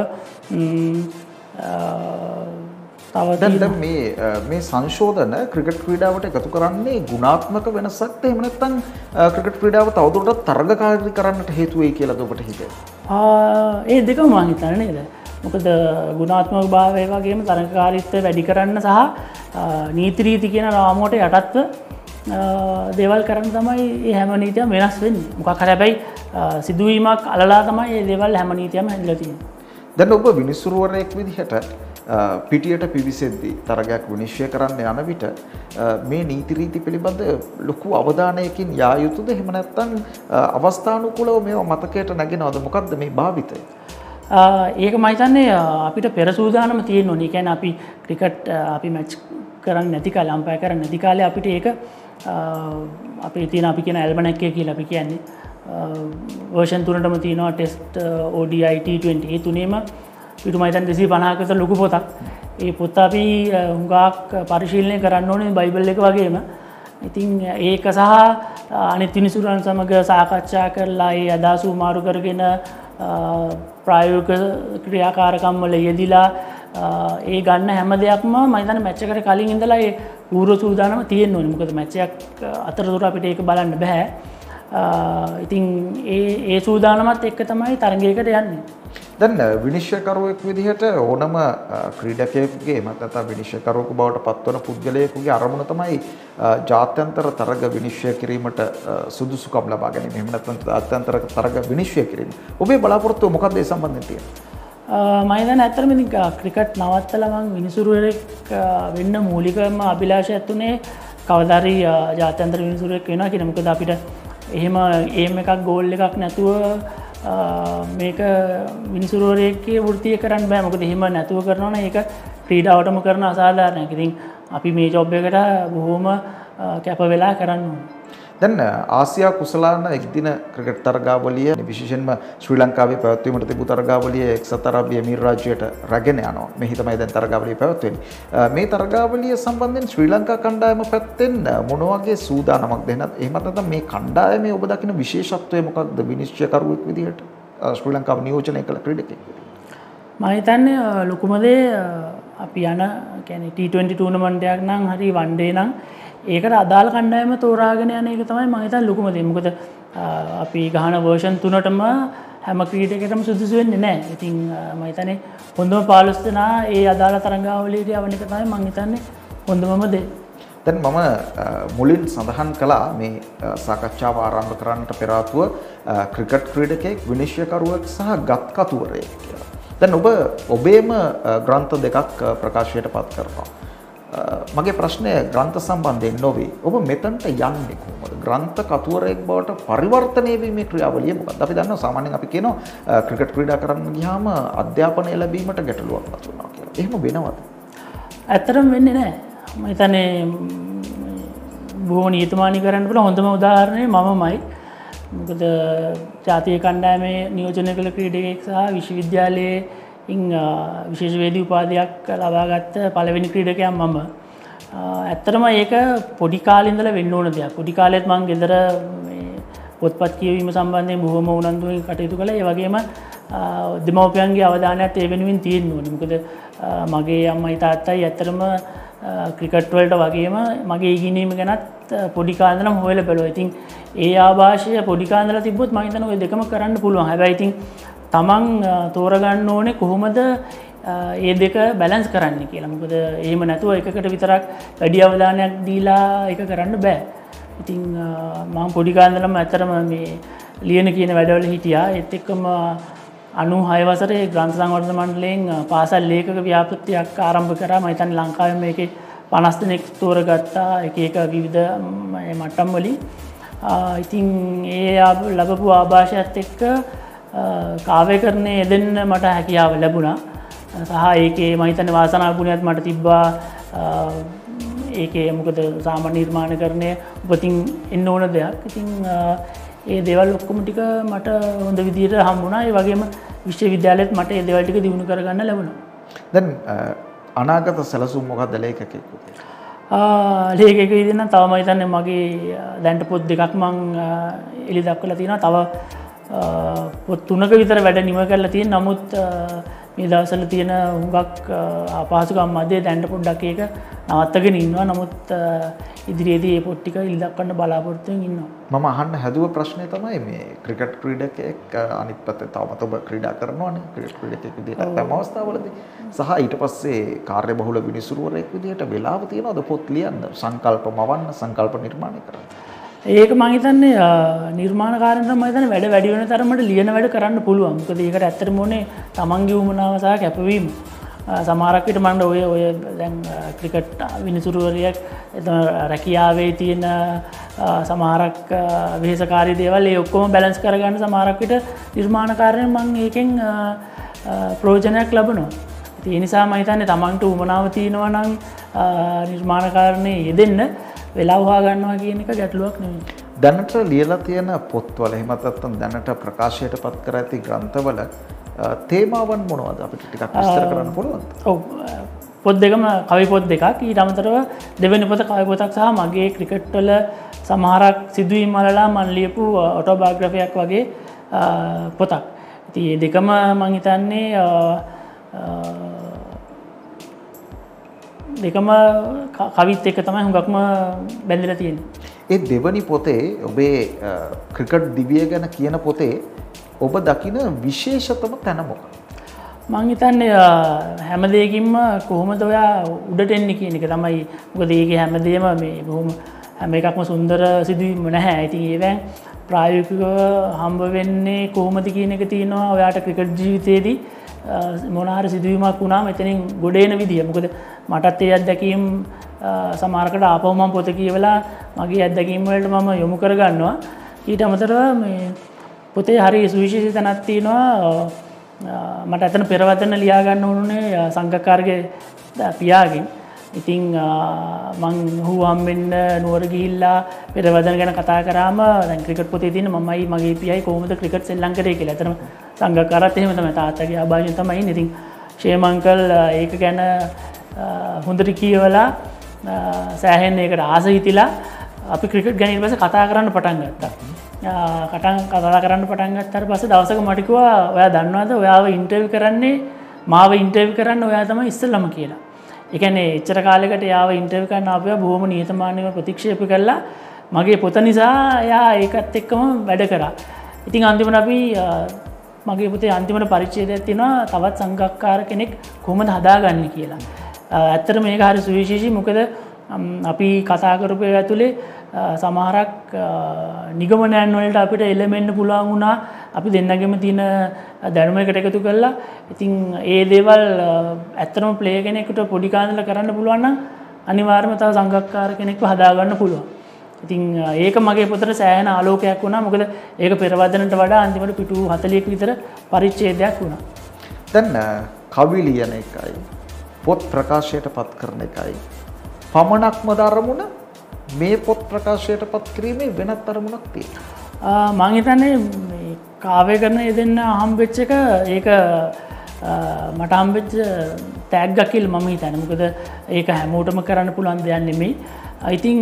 තව මේ සංශෝධන ක්‍රිකට් ක්‍රීඩාවට එකතු කරන්නේ ගුණාත්මක වෙනසක්ද එහෙම නැත්නම් ක්‍රිකට් ක්‍රීඩාව තවදුරටත් තරගකාරී කරන්නට හේතු වෙයි කියලාද ඔබට හිතෙන්නේ? ඒ දෙකම මම හිතන්නේ නේද? මොකද ගුණාත්මක භාවය වගේම තරගකාරීත්වය වැඩි කරන්න සහ නීති රීති කියන රාමුවට යටත්ව දේවල් කරන්න තමයි මේ හැම නීතියම වෙනස් වෙන්නේ. මොකක් හරි හැබැයි සිදුවීමක් අලලා තමයි මේ දේවල් හැම නීතියම හැදලා තියෙන්නේ. දැන් ඔබ විනිසුරුවරයෙක් විදිහට පිටියට පිවිසෙද්දී තරගයක් විනිශ්චය කරන්න යන විට මේ නීති රීති පිළිබඳ ලොකු අවධානයකින් යා යුතුද? එහෙම නැත්නම් අවස්ථානුකූලව මේවා මතකයට නැගෙනවද? මොකද්ද මේ භාවිතය? ඒක මම හිතන්නේ අපිට පෙර සූදානම තියෙන්න ඕනේ. ඒ කියන්නේ අපි ක්‍රිකට් අපි මැච් කරන්නේ නැති කාලේ අම්පයර් කරන්නේ නැති කාලේ අපිට ඒක අපේ තියෙන අපි කියන ඇල්මනැක් එක කියලා අපි කියන්නේ වර්ෂන් 3ටම තියෙනවා ටෙස්ට් ODI T20 ඒ තුනේම ඊට මම හිතන්නේ 250ක විතර ලොකු පොතක්. ඒ පොත අපි හුඟක් පරිශීලනය කරන්න ඕනේ බයිබල් එක වගේම. ඉතින් ඒක සහ අනිත් විනිසුරුවන් සමග සාකච්ඡා කරලා ඒ අදහස් මාරු කරගෙන ප්‍රායෝගික ක්‍රියාකාරකම් වල යෙදිලා ඒ ගන්න හැම දෙයක්ම මම හිතන්නේ මැච් එකට කලින් ඉඳලා ඒ පූර්ව සූදානම තියෙන්න ඕනේ. මොකද මැච් එකක් අතරතුර අපිට ඒක බලන්න බෑ. ඉතින් ඒ සූදානමත් එක්ක තමයි තරගයකට යන්නේ. දැන් විනිශ්චයකරුවෙක් විදිහට ඕනම ක්‍රීඩකයෙකුගේ එහෙම නැත්නම් විනිශ්චයකරුවෙකු බවට පත්වන පුද්ගලයෙකුගේ අරමුණ තමයි ජාත්‍යන්තර තරග විනිශ්චය කිරීමට සුදුසුකම් ලබා ගැනීම. එහෙම නැත්නම් ජාත්‍යන්තර තරග විනිශ්චය කිරීම. ඔබේ බලාපොරොත්තුව මොකක්ද ඒ සම්බන්ධයෙන් තියෙන්නේ? මම හිතන්නේ ඇත්තටම ඉතින් ක්‍රිකට් නවත්තලා මං විනිසුරුවෙක් වෙන්න මූලිකම අභිලාෂයක් තුනේ කවදා හරි ජාත්‍යන්තර විනිසුරුවෙක් වෙනවා කියන. මොකද අපිට එහෙම ඒම් එකක් ගෝල් එකක් නැතුව මේක විනිසුරුවරයෙක්ගේ වෘත්තිය කරන්න බෑ. මොකද එහෙම නැතුව කරනවා නම් ඒක ක්‍රීඩාවටම කරන අසාධාරණයක්. ඉතින් අපි මේ ජොබ් එකට බොහොම කැප වෙලා කරන්න ඕනේ. දැන් ආසියා කුසලාන එක්දින ක්‍රිකට් තරගාවලිය විශේෂයෙන්ම ශ්‍රී ලංකාවේ පැවැත්වීමට තිබූ තරගාවලිය එක්සත් අරාබි එමිරාජ්‍යයට රැගෙන යනවා. මෙහි තමයි දැන් තරගාවලිය පැවැත්වෙන්නේ. මේ තරගාවලිය සම්බන්ධයෙන් ශ්‍රී ලංකා කණ්ඩායම පැත්තෙන් මොන වගේ සූදානමක්ද? එහෙමත් නැත්නම් මේ කණ්ඩායමේ ඔබ දකින විශේෂත්වය මොකක්ද විනිශ්චයකරුවෙක් විදිහට ශ්‍රී ලංකාව නියෝජනය කළ ක්‍රීඩකයෙක් විදිහට? මම හිතන්නේ ලොකුම දේ අපි යන කියන්නේ T20 ටූර්නමන්ට් එකක් නම් හරි වන් ඩේ නම් ඒකට අදාළ කණ්ඩායම තෝරාගෙන යන එක තමයි මම හිතන්නේ ලොකුම දේ. මොකද අපි ගහන වර්ෂන් 3ටම හැම ක්‍රීඩකයකටම සුදුසු වෙන්නේ නැහැ. ඉතින් මම හිතන්නේ හොඳම 15 දෙනා ඒ අදාළ තරඟාවලියට යවන එක තමයි මම හිතන්නේ හොඳම දේ. දැන් මම මුලින් සඳහන් කළා මේ සාකච්ඡාව ආරම්භ කරන්නට පෙර ආතුව ක්‍රිකට් ක්‍රීඩකයෙක් විනිශ්චයකරුවෙක් සහ ගත්කතුවරයෙක් කියලා. දැන් ඔබේම ග්‍රන්ථ දෙකක් ප්‍රකාශයට පත් කරනවා. මගේ ප්‍රශ්නය ග්‍රන්ථ සම්බන්ධයෙන් නොවේ. ඔබ මෙතනට යන්නේ කොහොමද? ග්‍රන්ථ කතුවරයෙක් බවට පරිවර්තනය වීමේ ක්‍රියාවලිය මොකක්ද? අපි දන්නවා සාමාන්‍යයෙන් අපි කියනවා ක්‍රිකට් ක්‍රීඩා කරන්න ගියාම අධ්‍යාපනය ලැබීමට ගැටලුවක් වතුනවා කියලා. එහෙම වෙනවද? ඇත්තටම වෙන්නේ නැහැ. මම හිතන්නේ බොහොම නියතමානී කරන්න පුළුවන් හොඳම උදාහරණය මමමයි. මොකද ජාතිය කණ්ඩායමේ නියෝජනය කළ ක්‍රීඩකයෙක් සහ විශ්වවිද්‍යාලයේ විශේෂ වේදී උපාධියක් ලබාගත්ත පළවෙනි ක්‍රීඩකයා මම. ඇත්තටම ඒක පොඩි කාලේ ඉඳලා වෙන්න ඕන දෙයක්. පොඩි කාලෙත් මම ගෙදර මේ පොත්පත් කියවීම සම්බන්ධයෙන් බොහොම උනන්දුවෙන් කටයුතු කළා. ඒ වගේම දෙමව්පියන්ගේ අවධානයත් ඒ වෙනුවෙන් තියෙන්න ඕනේ. මොකද මගේ අම්මයි තාත්තයි ඇත්තටම ක්‍රිකට් වලට වගේම මගේ ඉගෙනීම ගැනත් පොඩි කාලේ ඉඳලම හොයලා බලුවා. ඉතින් ඒ ආభాෂය පොඩි කාලේ ඉඳලා තිබ්බොත් මම හිතනවා ඔය දෙකම කරන්න පුළුවන්. හැබැයි ඉතින් තමන් තෝරගන්න ඕනේ කොහොමද ඒ දෙක බැලන්ස් කරන්න කියලා. මොකද එහෙම නැතුව එකකට විතරක් වැඩි අවධානයක් දීලා ඒක කරන්න බෑ. ඉතින් මම පොඩි කාලේ ඉඳලම ඇත්තටම මේ ලියන කියන වැඩවල හිටියා. ඒත් එක්කම 96 වසරේ ග්‍රන්ථ සංවර්ධන මණ්ඩලයෙන් පාසල් ලේඛක ව්‍යාපෘතියක් ආරම්භ කරා. මම හිතන්නේ ලංකාවේ මේකේ 50 දෙනෙක් තෝරගත්තා එක එක විවිධ මට්ටම් වලින්. ඉතින් ඒ ලැබපු ආభాෂයත් එක්ක කාව්‍යකරණය යෙදෙන්න මට හැකියාව ලැබුණා. සහ ඒකේ මම හිතන්නේ වාසනාව ගුණයක් මට තිබ්බා. ඒකේ මොකද සාමාන්‍ය නිර්මාණකරණය උපතින් එන්න ඕන දෙයක්. ඉතින් ඒ දේවල් ඔක්කොම ටික මට හොඳ විදිහට හම්බුණා. ඒ වගේම විශ්වවිද්‍යාලෙත් මට ඒ දේවල් ටික දිනු කරගන්න ලැබුණා. දැන් අනාගත සැලසුම් මොකක්ද ලේඛකයෙකු? ලේඛකයෙකු විදිහට නම් තව මම හිතන්නේ මගේ දැන්ට පොත් දෙකක් මම එළි දක්වලා තියෙනවා. තව පොත් 3ක විතර වැඩ නිම කරලා තියෙන. නමුත් මේ දවස්වල තියෙන හුඟක් අපහසුකම් මැද දැන්ට පොඩ්ඩක් ඒක නවත්තගෙන ඉන්නවා. නමුත් ඉදිරියේදී මේ පොත් ටික ඉලි දක්වන්න බලාපොරොත්තු වෙමින් ඉන්නවා. මම අහන්න හැදුව ප්‍රශ්නේ තමයි මේ ක්‍රිකට් ක්‍රීඩකයෙක් අනිත් පැත්තේ තවමත් ඔබ ක්‍රීඩා කරනවානේ ක්‍රිකට් ක්‍රීඩකයෙක් විදිහට තම අවස්ථාවලදී සහ ඊට පස්සේ කාර්යබහුල විනිසුරුවරයෙක් විදිහට වෙලාව තියනවාද පොත් ලියන්න, සංකල්ප මවන්න, සංකල්ප නිර්මාණය කරන්න? ඒක මම හිතන්නේ නිර්මාණකාරයන්ට මම හිතන්නේ වැඩ වැඩි වෙන තරමට ලියන වැඩ කරන්න පුළුවන්. මොකද ඒකට ඇත්තටම ඕනේ තමන්ගේ උවමනාව සහ කැපවීම. සමහරක් විට මම ඔය දැන් ක්‍රිකට් විනිසුරුවරියක් රැකියාවේ තියෙන සමහරක් වෙහෙසකාරී දේවල් ඒ ඔක්කොම බැලන්ස් කරගන්න සමහරක් විට නිර්මාණකාරයන් මම ඒකෙන් ප්‍රයෝජනයක් ලබනවා. ඒ නිසා මම හිතන්නේ තමන්ට උවමනාව තියෙනවා නම් නිර්මාණකාරණේ යෙදෙන්න වෙලා වහා ගන්නවා කියන එක ගැටලුවක් නෙවෙයි. දැනට ලියලා තියෙන පොත්වල එහෙමත් නැත්නම් දැනට ප්‍රකාශයට පත් කර ඇති ග්‍රන්ථවල තේමාවන් මොනවද අපිට ටිකක් විස්තර කරන්න පුළුවන්ද? ඔව් පොත් දෙකම කවි පොත් දෙකක්. ඊට අමතරව දෙවෙනි පොත කවි පොතක් සහ මගේ ක්‍රිකට් වල සමහරක් සිදුවීම් වලලා මම ලියපු ඔටෝබයෝග්‍රැෆියක් වගේ පොතක්. ඉතින් මේ දෙකම මම හිතන්නේ දෙකම කවිත් එක්ක තමයි හුඟක්ම බැඳලා තියෙන්නේ. ඒ දෙවනි පොතේ ඔබේ ක්‍රිකට් දිවිය ගැන කියන පොතේ ඔබ දකින විශේෂතම තැන මොකක්ද? මං හිතන්නේ හැම දෙයකින්ම කොහොමද ඔයා උඩට එන්නේ කියන එක තමයි. මොකද ඒකේ හැමදේම මේ බොහොම හැම එකක්ම සුන්දර සිදුවීම් නැහැ. ඉතින් ඒවෙන් ප්‍රායෝගිකව හම්බ වෙන්නේ කොහොමද කියන එක තියෙනවා. ඔයාට ක්‍රිකට් ජීවිතේදී මොන හරි සිදුවීමක් වුණාම එතනින් ගොඩ එන විදිය. මොකද මටත් ඒ අත්දැකීම් සමහරකට ආපහු මම පොත කියවලා මගේ අත්දැකීම් වලට මම යොමු කරගන්නවා. ඊට අමතරව මේ පොතේ හරි සුවිශේෂී තැනක් තියෙනවා. මට ඇතන පෙරවදන ලියා ගන්න ඕනේ සංඝකාරගේ පියාගෙන්. ඉතින් මං හුව හම්බෙන්න නුවර ගිහිල්ලා පෙරවදන ගැන කතා කරාම දැන් ක්‍රිකට් පොතේ තියෙන මමයි මගේ පියයි කොහොමද ක්‍රිකට් සෙල්ලම් කරේ කියලා. ඇතනම සංඝකාරත් එහෙම තමයි තාත්තගේ ආභාෂයෙන් තමයි ඉන්නේ. ඉතින් ෂේම් අංකල් ඒක ගැන හොඳට කියවලා සෑහෙන ඒකට ආස හිතිලා අපි ක්‍රිකට් ගැන ඊට පස්සේ කතා කරන්න පටන් ගත්තා. කතා කරන්න පටන් ගත්තාට පස්සේ දවසක මට කිව්වා ඔයා දන්නවද ඔයාව ඉන්ටර්විව් කරන්නේ මාව ඉන්ටර්විව් කරන්න ඔයා තමයි ඉස්සෙල්ලම කියලා. ඒ කියන්නේ එච්චර කාලයකට යාව ඉන්ටර්විව් කරන්න ආපුවා බොහොම නිහතමානීව ප්‍රතික්ෂේප කළා. මගේ පොත නිසා එයා ඒකත් එක්කම වැඩ කරා. ඉතින් අන්තිමට අපි මගේ පොතේ අන්තිමට පරිච්ඡේදයක් තියෙනවා තවත් සංඝක්කාර කෙනෙක් කොහොමද හදාගන්නේ කියලා. ඇත්තට මේක හරි සුවිශේෂී. මොකද අපි කතා කරපු ඇතුලේ සමහරක් නිගමනයන් වලට අපිට එළෙන්න පුළුවන් වුණා. අපි දෙන්නගෙම තියෙන දැනුම එකට එකතු කරලා. ඉතින් ඒ දේවල් ඇත්තටම ප්ලේ කෙනෙකුට පොඩි කාලේ කරන්න පුළුවන් නම් අනිවාර්යයෙන්ම තව සංඝක්කාර කෙනෙක්ව හදාගන්න පුළුවන්. ඉතින් ඒක මගේ පොතට සෑහෙන ආලෝකයක් වුණා. මොකද ඒක පෙරවදනට වඩා අන්තිමට පිටු 40ක විතර පරිච්ඡේදයක් වුණා. දැන් කවි ලියන එකයි පොත් ප්‍රකාශයට පත් කරන එකයි පමණක්ම ධර්මුණ මේ පොත් ප්‍රකාශයට පත් කිරීමේ වෙනත් අරමුණක් තියෙනවා. මං හිතන්නේ මේ කාව්‍ය කරන යෙදෙන්න හම්බෙච්ච එක ඒක මට හම්බෙච්ච තෑග්ගක් කියලා මම හිතන්නේ. මොකද ඒක හැමෝටම කරන්න පුළුවන් දෙයක් නෙමෙයි. ඉතින්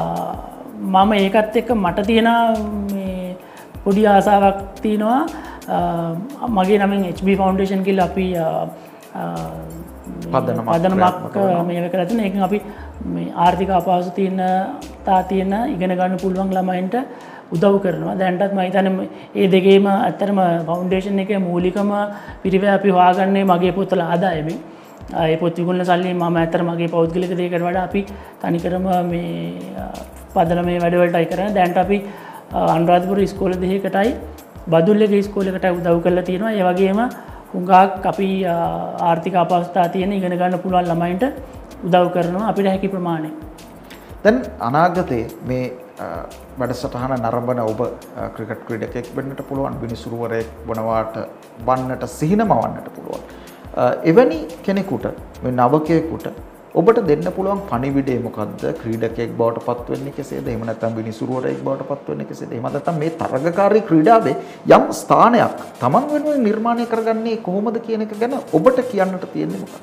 මම ඒකත් එක්ක මට තියෙන මේ පොඩි ආසාවක් තියෙනවා. මගේ නමින් HB ෆවුන්ඩේෂන් කියලා අපි පදනමක් මේක කරලා තියෙනවා. ඒකෙන් අපි මේ ආර්ථික අපහසු තියෙන ඉගෙන ගන්න පුළුවන් ළමයින්ට උදව් කරනවා. දැන්ටත් මම හිතන්නේ මේ දෙකේම ඇත්තටම ෆවුන්ඩේෂන් එකේ මූලිකම පිරිවැය අපි හොයාගන්නේ මගේ පොත්වල ආදායමෙන්. ඒ පොත් විකුණන සල්ලි මම ඇත්තට මගේ පෞද්ගලික දෙයකට වඩා අපි තනිකරම මේ පදනමේ වැඩවලටයි කරන්නේ. දැන්ට අපි අනුරාධපුර ඉස්කෝල දෙකකටයි බදුල්ලේ ඉස්කෝලයකට උදව් කරලා තියෙනවා. ඒ වගේම හුඟක් අපි ආර්ථික අපහසුතාව තියෙන ඉගෙන ගන්න පුළුවන් ළමයින්ට උදව් කරනවා අපිට හැකි ප්‍රමාණය. දැන් අනාගතයේ මේ වැඩසටහන නරඹන ඔබ ක්‍රිකට් ක්‍රීඩකයෙක් වෙන්නට පුළුවන්, විනිසුරුවරයෙක් වන්නට සිහිනමවන්නට පුළුවන්. එවැනි කෙනෙකුට මේ නවකයෙකුට ඔබට දෙන්න පුළුවන් පණිවිඩය මොකද්ද? ක්‍රීඩකයෙක් බවට පත් වෙන්නේ කෙසේද? එහෙම නැත්නම් විනිසුරුවරයෙක් බවට පත් වෙන්නේ කෙසේද? එහෙම නැත්නම් මේ තරගකාරී ක්‍රීඩාවේ යම් ස්ථානයක් Taman වෙනුවෙන් නිර්මාණය කරගන්නේ කොහොමද කියන එක ගැන ඔබට කියන්නට තියෙන්නේ මොකක්ද?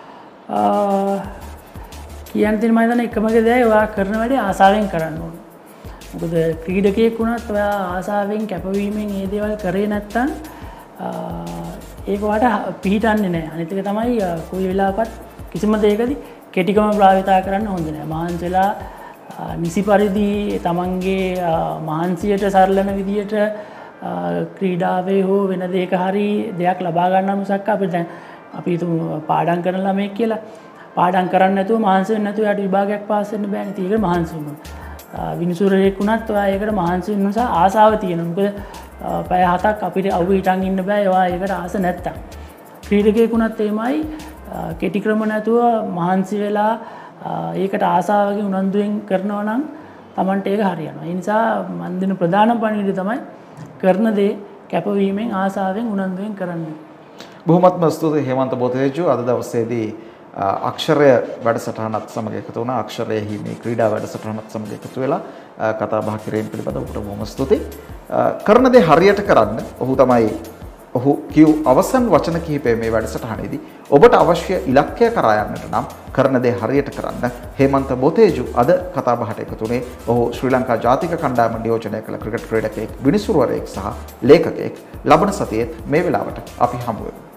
කියන්න තියෙන මම හිතන්නේ එකම දේ ඔයා කරන වැඩේ ආසාවෙන් කරන්න ඕනේ. මොකද ක්‍රීඩකයෙක් වුණත් ඔයා ආසාවෙන් කැපවීමෙන් මේ දේවල් කරේ නැත්නම් ඒක ඔයාට පිහිටන්නේ නැහැ. අනිත් එක තමයි කොයි වෙලාවකත් කිසිම දෙයකදී කෙටිකම භාවිතා කරන්න හොඳ නැහැ. මහන්සිලා නිසි පරිදි තමන්ගේ මහන්සියට සරලන විදියට ක්‍රීඩාවේ හෝ වෙන දෙයක හරි දෙයක් ලබා ගන්න මිසක් අපි දැන් අපි හිතමු පාඩම් කරන ළමයෙක් කියලා පාඩම් කරන්නේ නැතුව මහන්සි වෙන්නේ නැතුව යාට විභාගයක් පාස් වෙන්න බෑනේ. ඒක මහන්සි වෙනවා. විනිසුරුවරයෙක් වුණත් ඔයා ඒකට මහන්සි වෙන නිසා ආසාව තියෙනවා. මොකද පැය 7ක් අපිට අවු හිටන් ඉන්න බෑ. ඒවා ඒකට ආස නැත්තම්. ක්‍රීඩකයෙක් වුණත් එමයයි කෙටි ක්‍රම නැතුව මහන්සි වෙලා ඒකට ආසාවකින් උනන්දුවෙන් කරනවා නම් Tamanට ඒක හරියනවා. ඒ නිසා මන් දෙන ප්‍රධානම පණිවිඩය තමයි කරන දේ කැපවීමෙන් ආසාවෙන් උනන්දුවෙන් කරන්න. බොහොමත්ම ස්තුතියි හේමන්ත බෝතේජු. අද දවසේදී අක්ෂරය වැඩසටහනත් සමග එකතු වුණා. අක්ෂරයෙහි මේ ක්‍රීඩා වැඩසටහනත් සමග එකතු වෙලා කතා බහ කිරීම පිළිබඳව ඔබට බොහොම ස්තුතියි. කරන දේ හරියට කරන්න. ඔහු කියු අවසන් වචන කිහිපය මේ වැඩසටහනේදී ඔබට අවශ්‍ය ඉලක්කය කරා යන්නට නම් කරන දේ හරියට කරන්න. හේමන්ත බෝතේජු අද කතා බහට එකතු වුණේ. ඔහු ශ්‍රී ලංකා ජාතික කණ්ඩායම නියෝජනය කළ ක්‍රිකට් ක්‍රීඩකයෙක්, විනිසුරුවරයෙක් සහ ලේඛකයෙක්. ලබන සතියේ මේ වෙලාවට අපි හමු වෙමු.